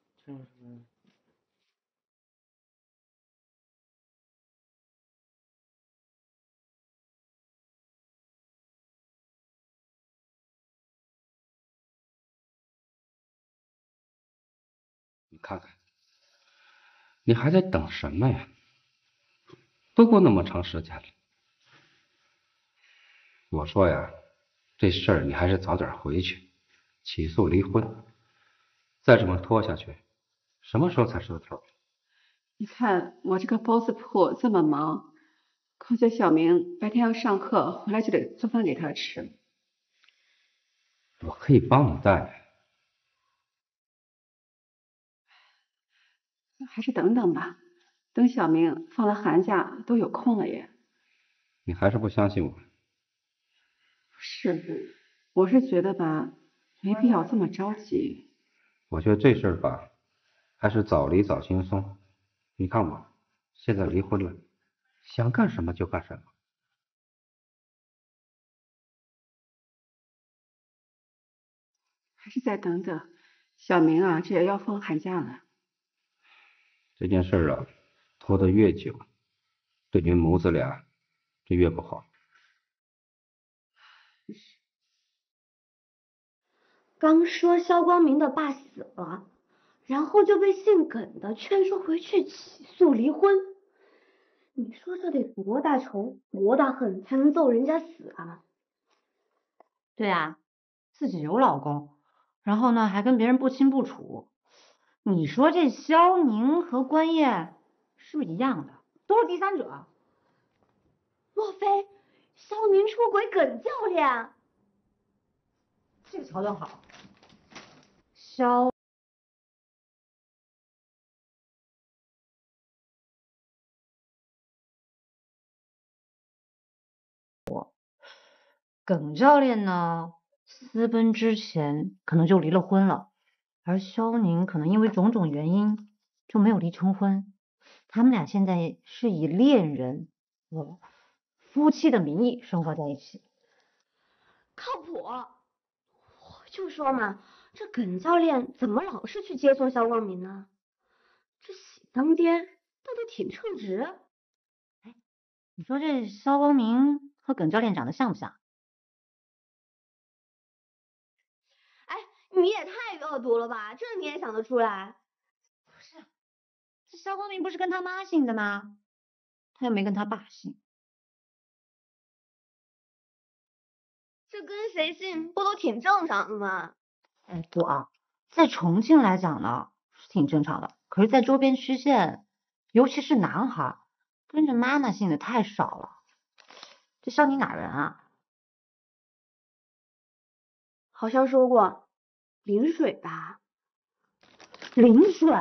你看看，你还在等什么呀？都过那么长时间了。我说呀，这事儿你还是早点回去，起诉离婚。再这么拖下去，什么时候才是个头？ 你看我这个包子铺这么忙，况且小明白天要上课，回来就得做饭给他吃。 我可以帮你带。 还是等等吧，等小明放了寒假都有空了耶。 你还是不相信我？ 是，我是觉得吧，没必要这么着急。 我觉得这事儿吧，还是早离早轻松。你看我，现在离婚了，想干什么就干什么。 还是再等等，小明啊，这也要放寒假了。 这件事啊，拖得越久，对您母子俩就越不好。 刚说肖光明的爸死了，然后就被姓耿的劝说回去起诉离婚。你说这得多大仇多大恨才能揍人家死啊？ 对啊，自己有老公，然后呢还跟别人不清不楚。你说这肖宁和关燕是不是一样的？都是第三者。 莫非肖宁出轨耿教练？ 这个桥段好。肖耿教练呢，私奔之前可能就离了婚了，而肖宁可能因为种种原因就没有离成婚。他们俩现在是以恋人、夫妻的名义生活在一起。 靠谱。我就说嘛，这耿教练怎么老是去接送肖光明呢？这喜当爹倒得挺称职。 哎，你说这肖光明和耿教练长得像不像？ 哎，你也太恶毒了吧，这你也想得出来？ 不是，这肖光明不是跟他妈姓的吗？他又没跟他爸姓。 这跟谁姓不都挺正常的吗？ 哎，不啊，在重庆来讲呢是挺正常的，可是在周边区县，尤其是男孩，跟着妈妈姓的太少了。这肖宁哪人啊？ 好像说过临水吧？ 临水，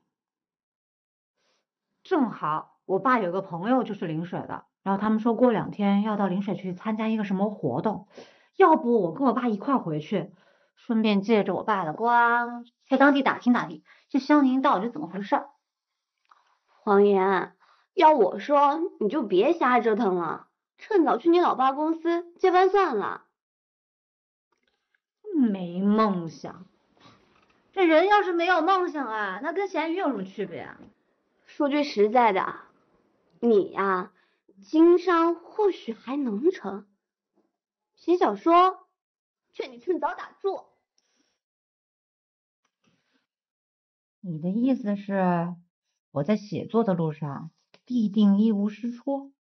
正好我爸有个朋友就是临水的，然后他们说过2天要到临水去参加一个什么活动，要不我跟我爸一块回去，顺便借着我爸的光，在当地打听打听，这肖宁到底是怎么回事。 黄岩，要我说你就别瞎折腾了，趁早去你老爸公司接班算了。 没梦想，这人要是没有梦想啊，那跟咸鱼有什么区别啊？ 说句实在的，你呀，经商或许还能成，写小说劝你趁早打住。 你的意思是，我在写作的路上必定一无是处？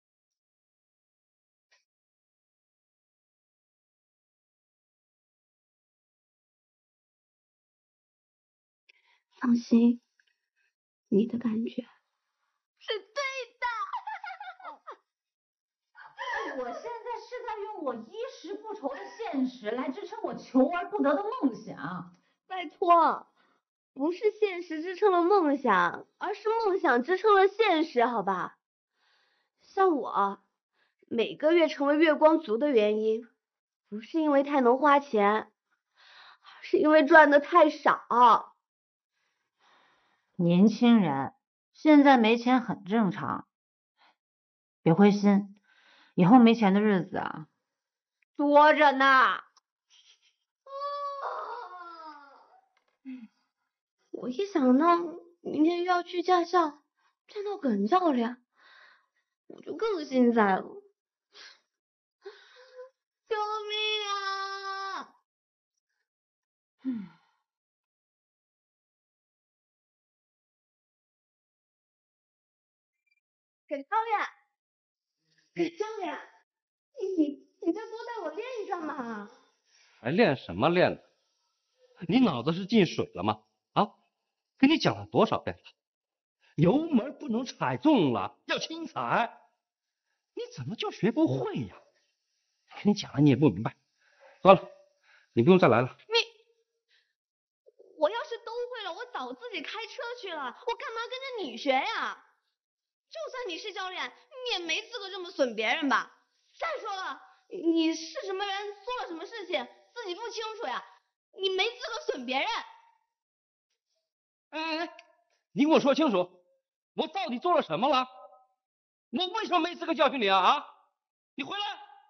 放心，你的感觉是对我现在是在用我衣食不愁的现实来支撑我求而不得的梦想。 拜托，不是现实支撑了梦想，而是梦想支撑了现实，好吧？像我，每个月成为月光族的原因，不是因为太能花钱，而是因为赚的太少。 年轻人现在没钱很正常，别灰心，以后没钱的日子啊多着呢。我一想到明天又要去驾校，见到耿教练，我就更心塞了。救命啊！耿教练，耿教练，你再多带我练一转嘛。 还练什么练呢？你脑子是进水了吗？啊，跟你讲了多少遍了？油门不能踩重了，要轻踩。你怎么就学不会呀？跟你讲了你也不明白。算了，你不用再来了。 我要是都会了，我早自己开车去了，我干嘛跟着你学呀？就算你是教练，你也没资格这么损别人吧？再说了，你是什么人，做了什么事情，自己不清楚呀？你没资格损别人。 哎，你给我说清楚，我到底做了什么了？我为什么没资格教训你啊？啊，你回来！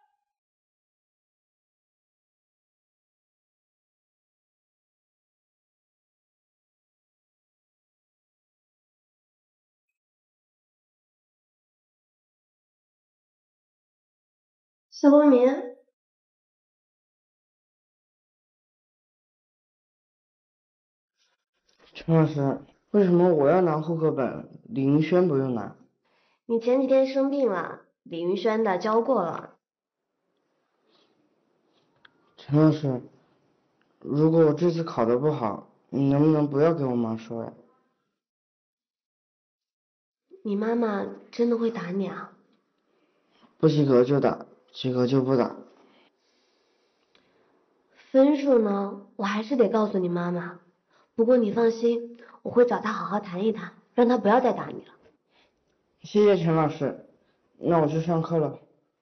肖光明， 陈老师，为什么我要拿户口本，李云轩不用拿？ 你前几天生病了，李云轩的交过了。 陈老师，如果我这次考得不好，你能不能不要给我妈说呀？ 你妈妈真的会打你啊？ 不及格就打，及格就不打。 分数呢，我还是得告诉你妈妈。不过你放心，我会找她好好谈一谈，让她不要再打你了。 谢谢陈老师，那我去上课了。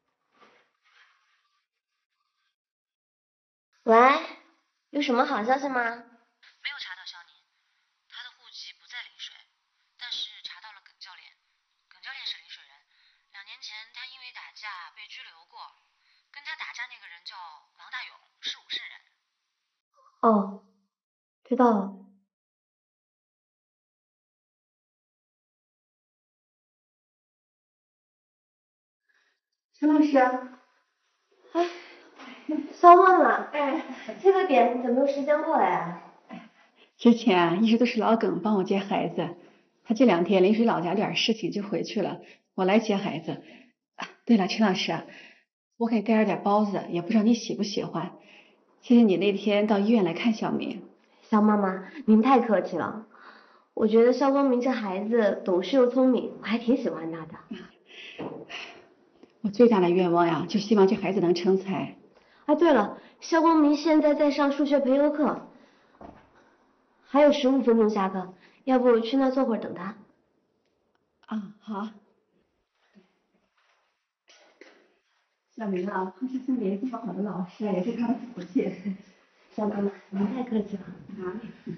喂，有什么好消息吗？ 没有查到肖宁，他的户籍不在临水，但是查到了耿教练。耿教练是临水人，2年前他因为打架被拘留过，跟他打架那个人叫王大勇，是武胜人。 哦，知道了。 陈老师， 哎，肖妈妈，这个点你怎么有时间过来啊？ 之前一直都是老耿帮我接孩子，他这2天临水老家有点事情就回去了，我来接孩子。对了，陈老师，我给带了点包子，也不知道你喜不喜欢。谢谢你那天到医院来看小明。 肖妈妈，您太客气了。我觉得肖光明这孩子懂事又聪明，我还挺喜欢他的。 我最大的愿望呀，就希望这孩子能成才。 啊，对了，肖光明现在在上数学培优课，还有15分钟下课，要不去那坐会儿等他？ 啊，好。小明啊，他是村里这么好的老师，也是他的福气。 肖妈妈，您太客气了。 哪里？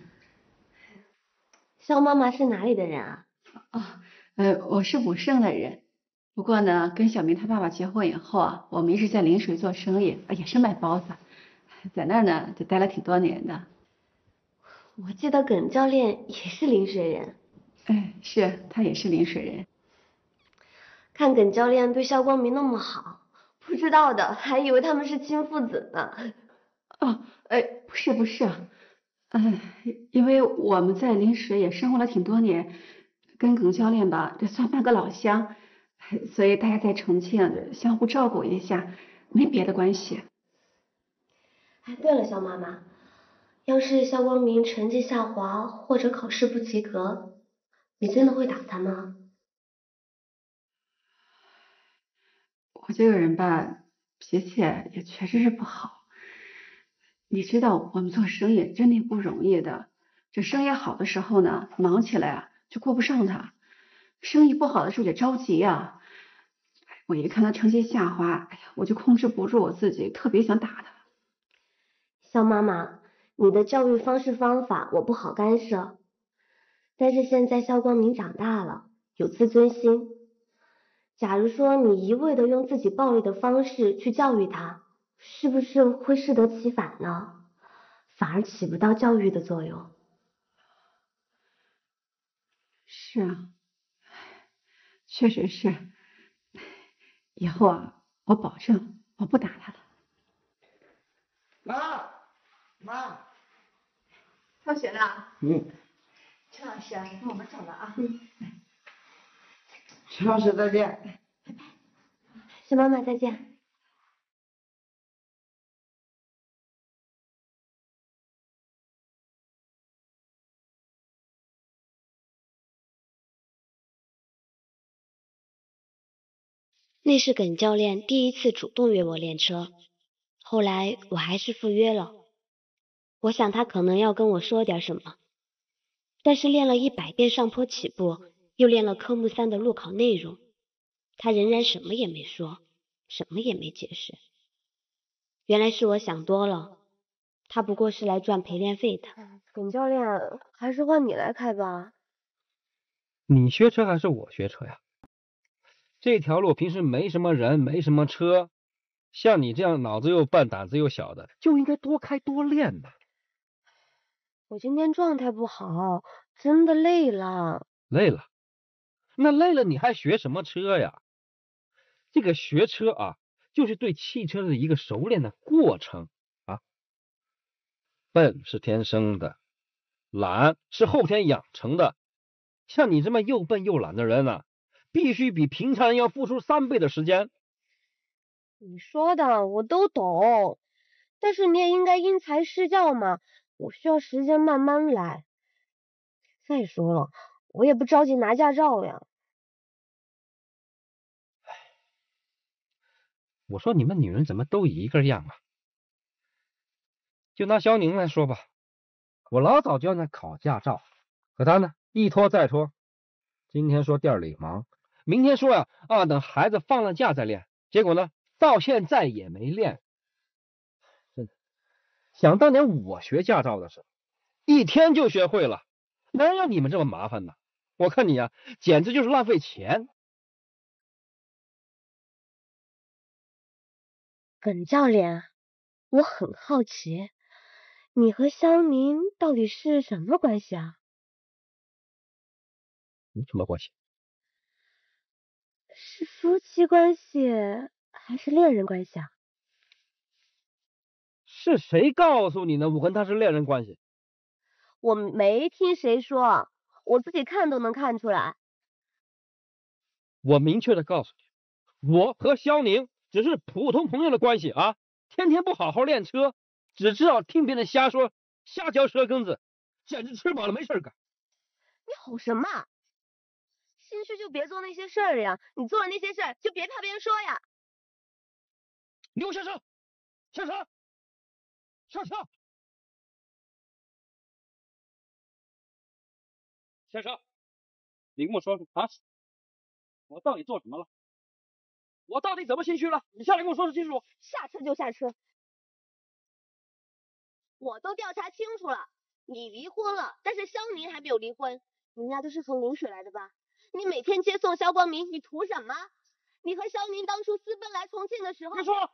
肖妈妈是哪里的人啊？ 我是武胜的人。不过呢，跟小明他爸爸结婚以后啊，我们一直在临水做生意，也是卖包子，在那儿呢就待了挺多年的。 我记得耿教练也是临水人。 是，他也是临水人。 看耿教练对肖光明那么好，不知道的还以为他们是亲父子呢。 哦，不是，因为我们在临水也生活了挺多年，跟耿教练吧，这算半个老乡，所以大家在重庆相互照顾一下，没别的关系。 哎，对了，肖妈妈，要是肖光明成绩下滑或者考试不及格，你真的会打他吗？ 我这个人吧，脾气也确实是不好。你知道我们做生意真的不容易的，这生意好的时候呢，忙起来啊就顾不上他；生意不好的时候也着急呀。我一看他成绩下滑，哎呀，我就控制不住我自己，特别想打他。 肖妈妈，你的教育方式方法我不好干涉，但是现在肖光明长大了，有自尊心。假如说你一味的用自己暴力的方式去教育他，是不是会适得其反呢？反而起不到教育的作用。 是啊，确实是。以后啊，我保证我不打他了。 妈， 放学了。 陈老师， 那我们走了啊。 陈老师再见。 肖妈妈再见。那是耿教练第一次主动约我练车，后来我还是赴约了。我想他可能要跟我说点什么，但是练了100遍上坡起步，又练了科目3的路考内容，他仍然什么也没说，什么也没解释。原来是我想多了，他不过是来赚陪练费的。耿教练，还是换你来开吧。 你学车还是我学车呀？这条路平时没什么人，没什么车，像你这样脑子又笨、胆子又小的，就应该多开多练呐。 我今天状态不好，真的累了。 累了？那累了你还学什么车呀？这个学车啊，就是对汽车的一个熟练的过程啊。笨是天生的，懒是后天养成的。像你这么又笨又懒的人啊，必须比平常人要付出3倍的时间。 你说的我都懂，但是你也应该因材施教嘛，我需要时间慢慢来。再说了，我也不着急拿驾照呀。 我说你们女人怎么都一个样啊？就拿肖宁来说吧，我老早就让他考驾照，可他呢一拖再拖。今天说店里忙，明天说等孩子放了假再练，结果呢到现在也没练。真的，想当年我学驾照的时候，1天就学会了，哪有你们这么麻烦呢？我看你呀，简直就是浪费钱。 耿教练，我很好奇，你和肖宁到底是什么关系啊？ 你什么关系？ 是夫妻关系还是恋人关系啊？ 是谁告诉你呢？我跟他是恋人关系？ 我没听谁说，我自己看都能看出来。 我明确的告诉你，我和肖宁只是普通朋友的关系啊！天天不好好练车，只知道听别人瞎说，瞎嚼舌根子，简直吃饱了没事干。 你吼什么？心虚就别做那些事儿呀，你做了那些事儿就别怕别人说呀。 你给我下车！下车！下车！下车！你跟我说说啊，我到底做什么了？我到底怎么心虚了？你下来跟我说说清楚。 下车就下车，我都调查清楚了，你离婚了，但是肖宁还没有离婚，人家都是从陵水来的吧？你每天接送肖光明，你图什么？你和肖宁当初私奔来重庆的时候， 别说了，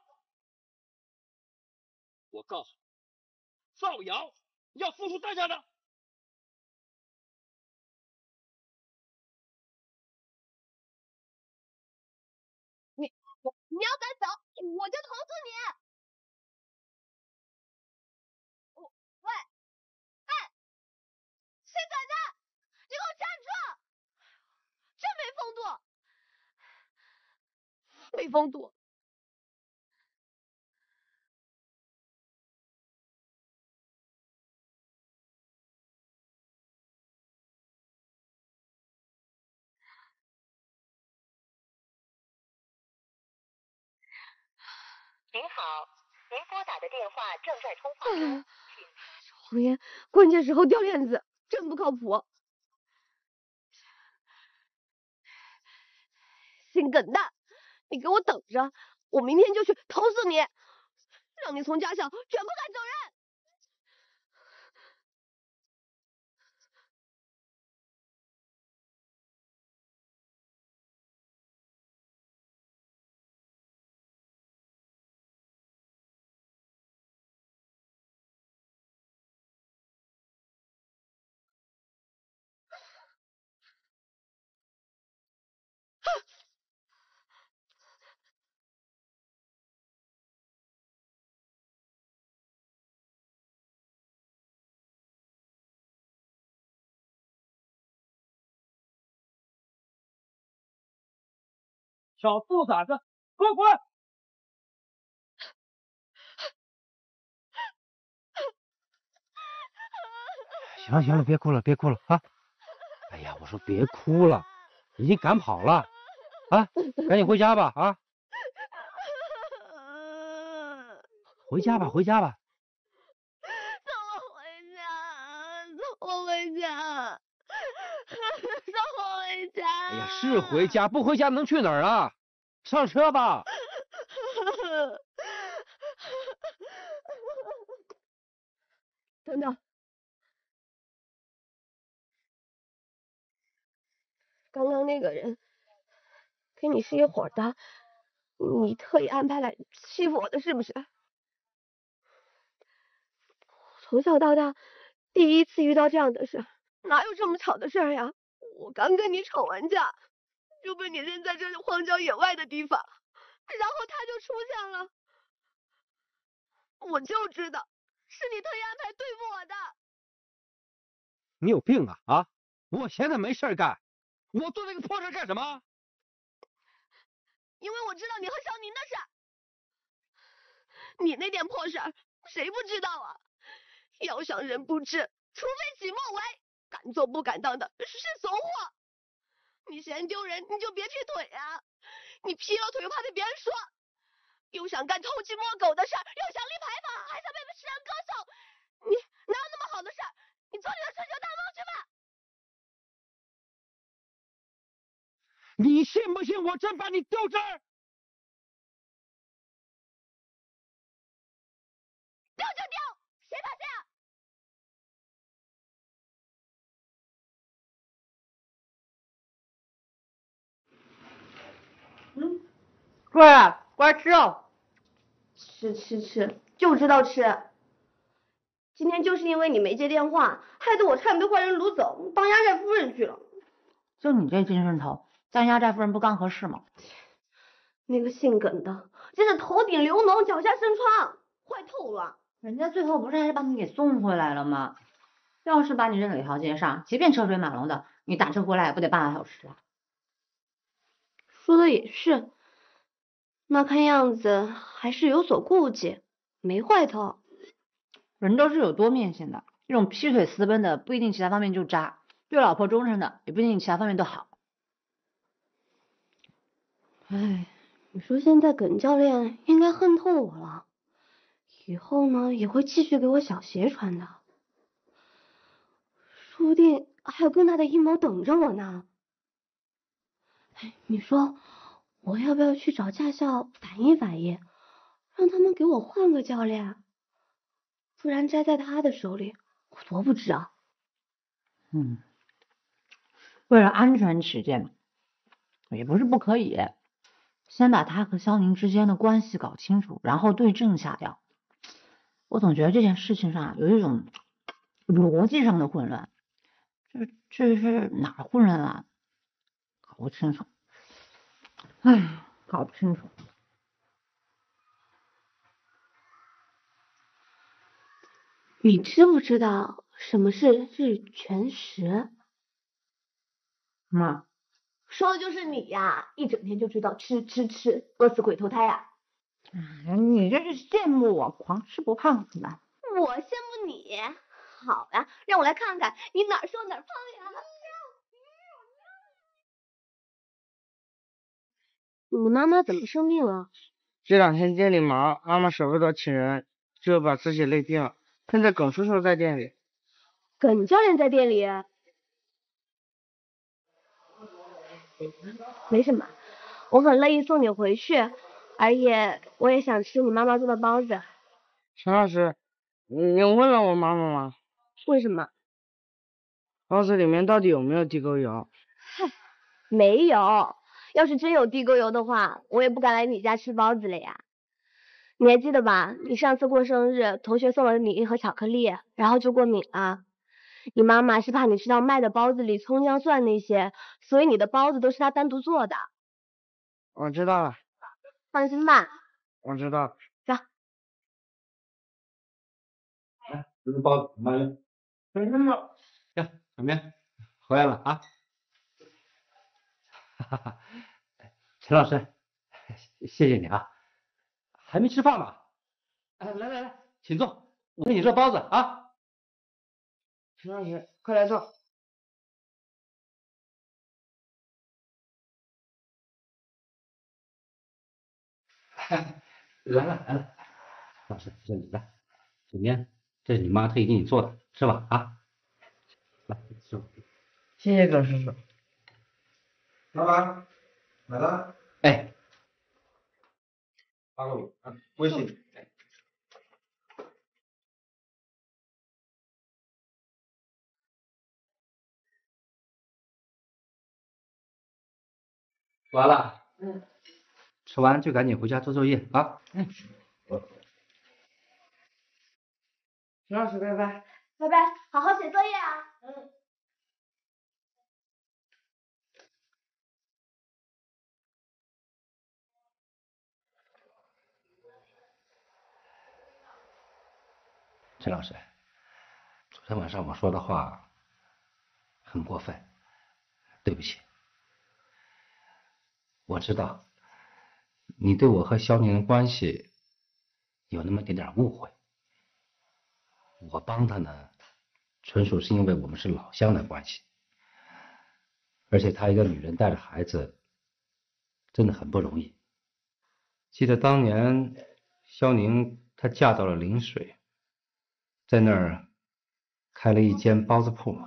我告诉你，造谣要付出代价的。 你要敢走，我就投诉你。 被封堵。 您好，您拨打的电话正在通话中。 黄爷，关键时候掉链子，真不靠谱。姓耿的，你给我等着，我明天就去投诉你，让你从家校卷铺盖走人。 小兔崽子，给我滚！行了行了，别哭了别哭了啊！哎呀，我说别哭了，已经赶跑了啊，赶紧回家吧啊！回家吧回家吧。 送我回家，送我回家，送我回家。 哎呀，是回家，不回家能去哪儿啊？上车吧。 等等，刚刚那个人跟你是一伙的，你特意安排来欺负我的是不是？从小到大第一次遇到这样的事，哪有这么巧的事呀？我刚跟你吵完架，就被你扔在这荒郊野外的地方，然后他就出现了。我就知道是你特意安排对付我的。 你有病啊啊！我现在没事干，我做那个破事干什么？ 因为我知道你和小宁的事，你那点破事谁不知道啊？要想人不知，除非己莫为，敢做不敢当的是怂货。你嫌丢人，你就别劈腿啊！你劈了腿又怕被别人说，又想干偷鸡摸狗的事儿，又想立牌坊，还想被世人歌颂，你哪有那么好的事儿？你做你的春秋大梦去吧！ 你信不信我真把你丢这儿？ 丢就丢，谁怕谁啊？ 对了，乖吃哦。 吃，就知道吃。今天就是因为你没接电话，害得我差点被坏人掳走，当压寨夫人去了。 就你这精神头，当压寨夫人不刚合适吗？ 那个姓耿的，真是头顶流脓，脚下生疮，坏透了。 人家最后不是还是把你给送回来了吗？要是把你扔给条街上，即便车水马龙的，你打车回来也不得半个小时啊。 说的也是，那看样子还是有所顾忌，没坏透。 人都是有多面性的，这种劈腿私奔的不一定其他方面就渣，对老婆忠诚的也不一定其他方面都好。 唉，你说现在耿教练应该恨透我了，以后呢也会继续给我小鞋穿的，说不定还有更大的阴谋等着我呢。哎，你说我要不要去找驾校反映反映，让他们给我换个教练？不然栽在他的手里，我多不值啊！ 为了安全起见，也不是不可以，先把他和肖宁之间的关系搞清楚，然后对症下药。我总觉得这件事情上有一种逻辑上的混乱，这是哪儿混乱了？搞不清楚。唉，搞不清楚。 你知不知道什么是日全食？ 妈， 说的就是你呀，一整天就知道吃吃吃，饿死鬼投胎呀。 你这是羡慕我狂吃不胖是吧？ 我羡慕你。好呀，让我来看看你哪儿瘦哪儿胖呀。你妈妈怎么生病了？ 这2天店里忙，妈妈舍不得请人，就把自己累病了。现在耿叔叔在店里。 耿教练在店里？没什么，我很乐意送你回去，而且我也想吃你妈妈做的包子。 陈老师，你问了我妈妈吗？ 为什么？ 包子里面到底有没有地沟油？ 嗨，没有。要是真有地沟油的话，我也不敢来你家吃包子了呀。你还记得吧？你上次过生日，同学送了你一盒巧克力，然后就过敏了。你妈妈是怕你吃到卖的包子里葱姜蒜那些，所以你的包子都是她单独做的。 我知道了。 放心吧。 我知道了。 走。 来，这是包子，慢用。 没什么。 呀，小明回来了啊！哈哈，陈老师，谢谢你啊。还没吃饭吧？哎，来来来，请坐，我给你热包子啊。 陈老师，快来坐。 来了来了，老师，这里来，小明，这是你妈特意给你做的，吃吧啊。来，吃吧。 谢谢耿叔叔。 老板，买单。 哎， 发给我，微信。 完了。吃完就赶紧回家做作业啊。 陈老师，拜拜。 拜拜，好好写作业啊。 陈老师，昨天晚上我说的话很过分，对不起。我知道你对我和肖宁的关系有那么点误会。我帮他呢，纯属是因为我们是老乡的关系，而且她一个女人带着孩子，真的很不容易。记得当年肖宁她嫁到了临水，在那儿开了一间包子铺。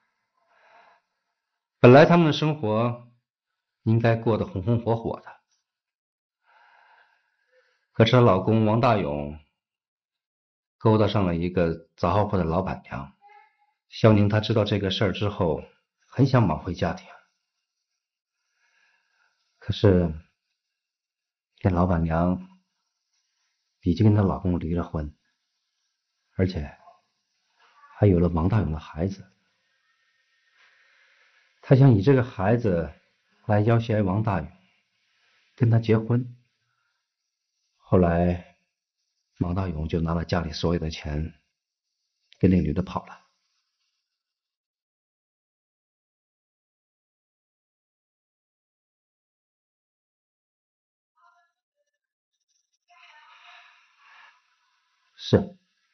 本来他们的生活应该过得红红火火的，可是她老公王大勇勾搭上了一个杂货铺的老板娘。肖宁她知道这个事儿之后，很想挽回家庭，可是那老板娘已经跟她老公离了婚，而且还有了王大勇的孩子。她想以这个孩子来要挟王大勇，跟他结婚。后来王大勇就拿了家里所有的钱，跟那女的跑了。是，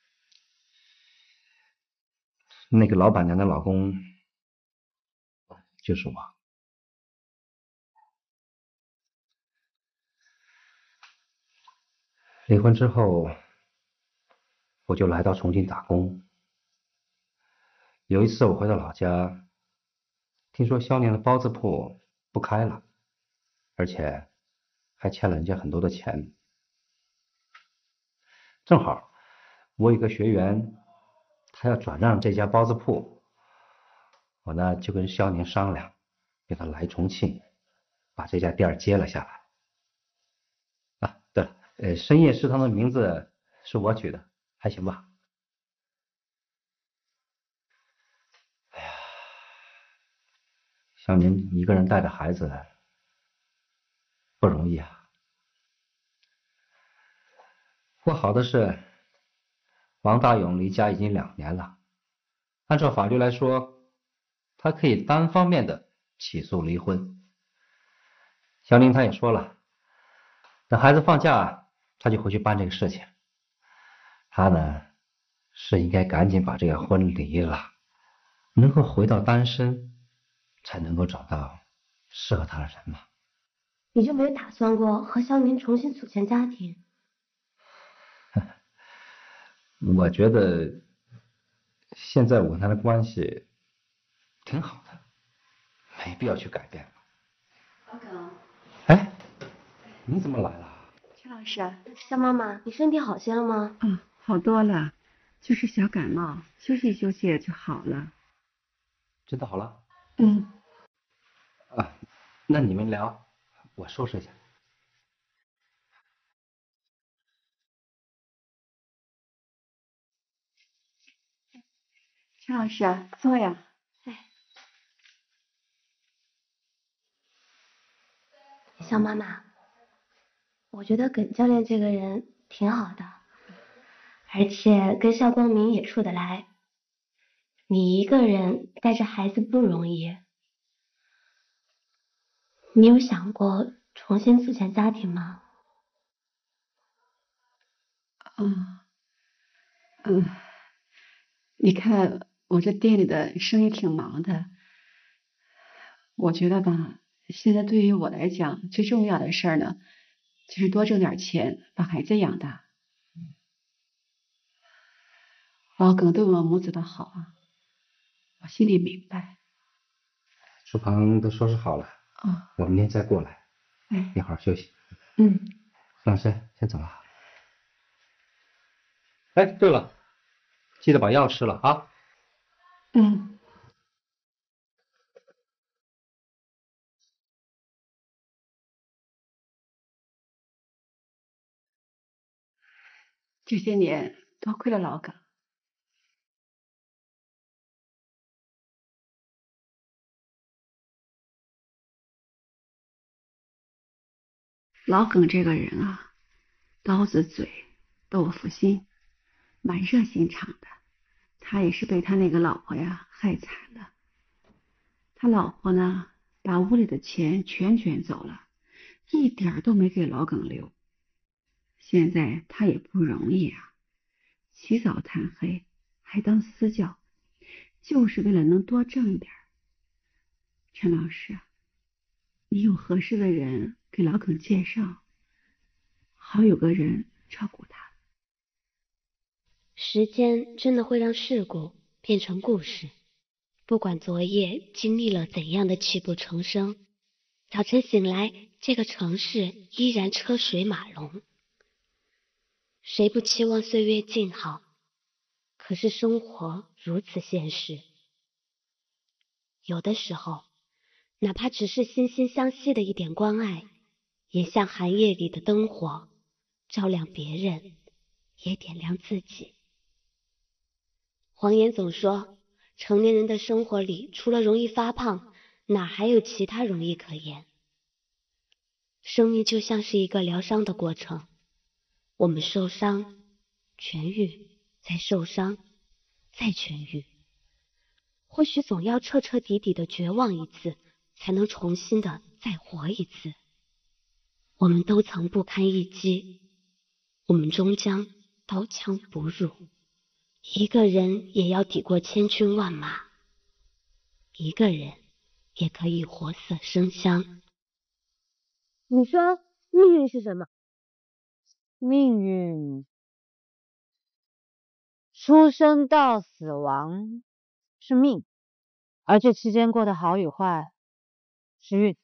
那个老板娘的老公就是我。离婚之后，我就来到重庆打工。有一次我回到老家，听说肖宁的包子铺不开了，而且还欠了人家很多的钱。正好我有个学员，他要转让这家包子铺，我呢就跟肖宁商量，让他来重庆，把这家店接了下来。啊，对了，深夜食堂的名字是我取的，还行吧？哎呀，肖宁一个人带着孩子不容易啊。不好的是，王大勇离家已经2年了，按照法律来说，他可以单方面的起诉离婚， 小林他也说了，等孩子放假，他就回去办这个事情。他呢，是应该赶紧把这个婚离了，能够回到单身，才能够找到适合他的人嘛。 你就没有打算过和肖明重新组建家庭？ 我觉得现在我跟他的关系挺好的，没必要去改变。 老耿， 哎，你怎么来了？ 陈老师， 肖妈妈，你身体好些了吗？ 好多了，就是小感冒，休息休息就好了。 真的好了？ 嗯。 啊，那你们聊，我收拾一下。 陈老师，坐呀。 肖妈妈，我觉得耿教练这个人挺好的，而且跟肖光明也处得来。你一个人带着孩子不容易，你有想过重新组建家庭吗？ 你看我这店里的生意挺忙的，我觉得吧，现在对于我来讲，最重要的事儿呢，就是多挣点钱，把孩子养大。老耿对我们母子的好啊，我心里明白。 厨房都收拾好了，我明天再过来，你好好休息。老师，先走了。哎，对了，记得把药吃了啊。 这些年多亏了老耿。老耿这个人啊，刀子嘴豆腐心，蛮热心肠的。他也是被他那个老婆呀害惨了。他老婆呢，把屋里的钱全卷走了，一点儿都没给老耿留。现在他也不容易啊，起早贪黑，还当私教，就是为了能多挣点儿。陈老师，你有合适的人给老耿介绍，好有个人照顾他。 时间真的会让事故变成故事。不管昨夜经历了怎样的泣不成声，早晨醒来，这个城市依然车水马龙。谁不期望岁月静好？可是生活如此现实，有的时候，哪怕只是惺惺相惜的一点关爱，也像寒夜里的灯火，照亮别人，也点亮自己。黄岩总说，成年人的生活里，除了容易发胖，哪还有其他容易可言？生命就像是一个疗伤的过程，我们受伤，痊愈，再受伤，再痊愈。或许总要彻彻底底的绝望一次，才能重新的再活一次。我们都曾不堪一击，我们终将刀枪不入。一个人也要抵过千军万马，一个人也可以活色生香。 你说命运是什么？命运，出生到死亡是命，而这期间过得好与坏是运。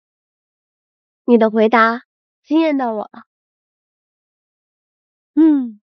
你的回答惊艳到我了。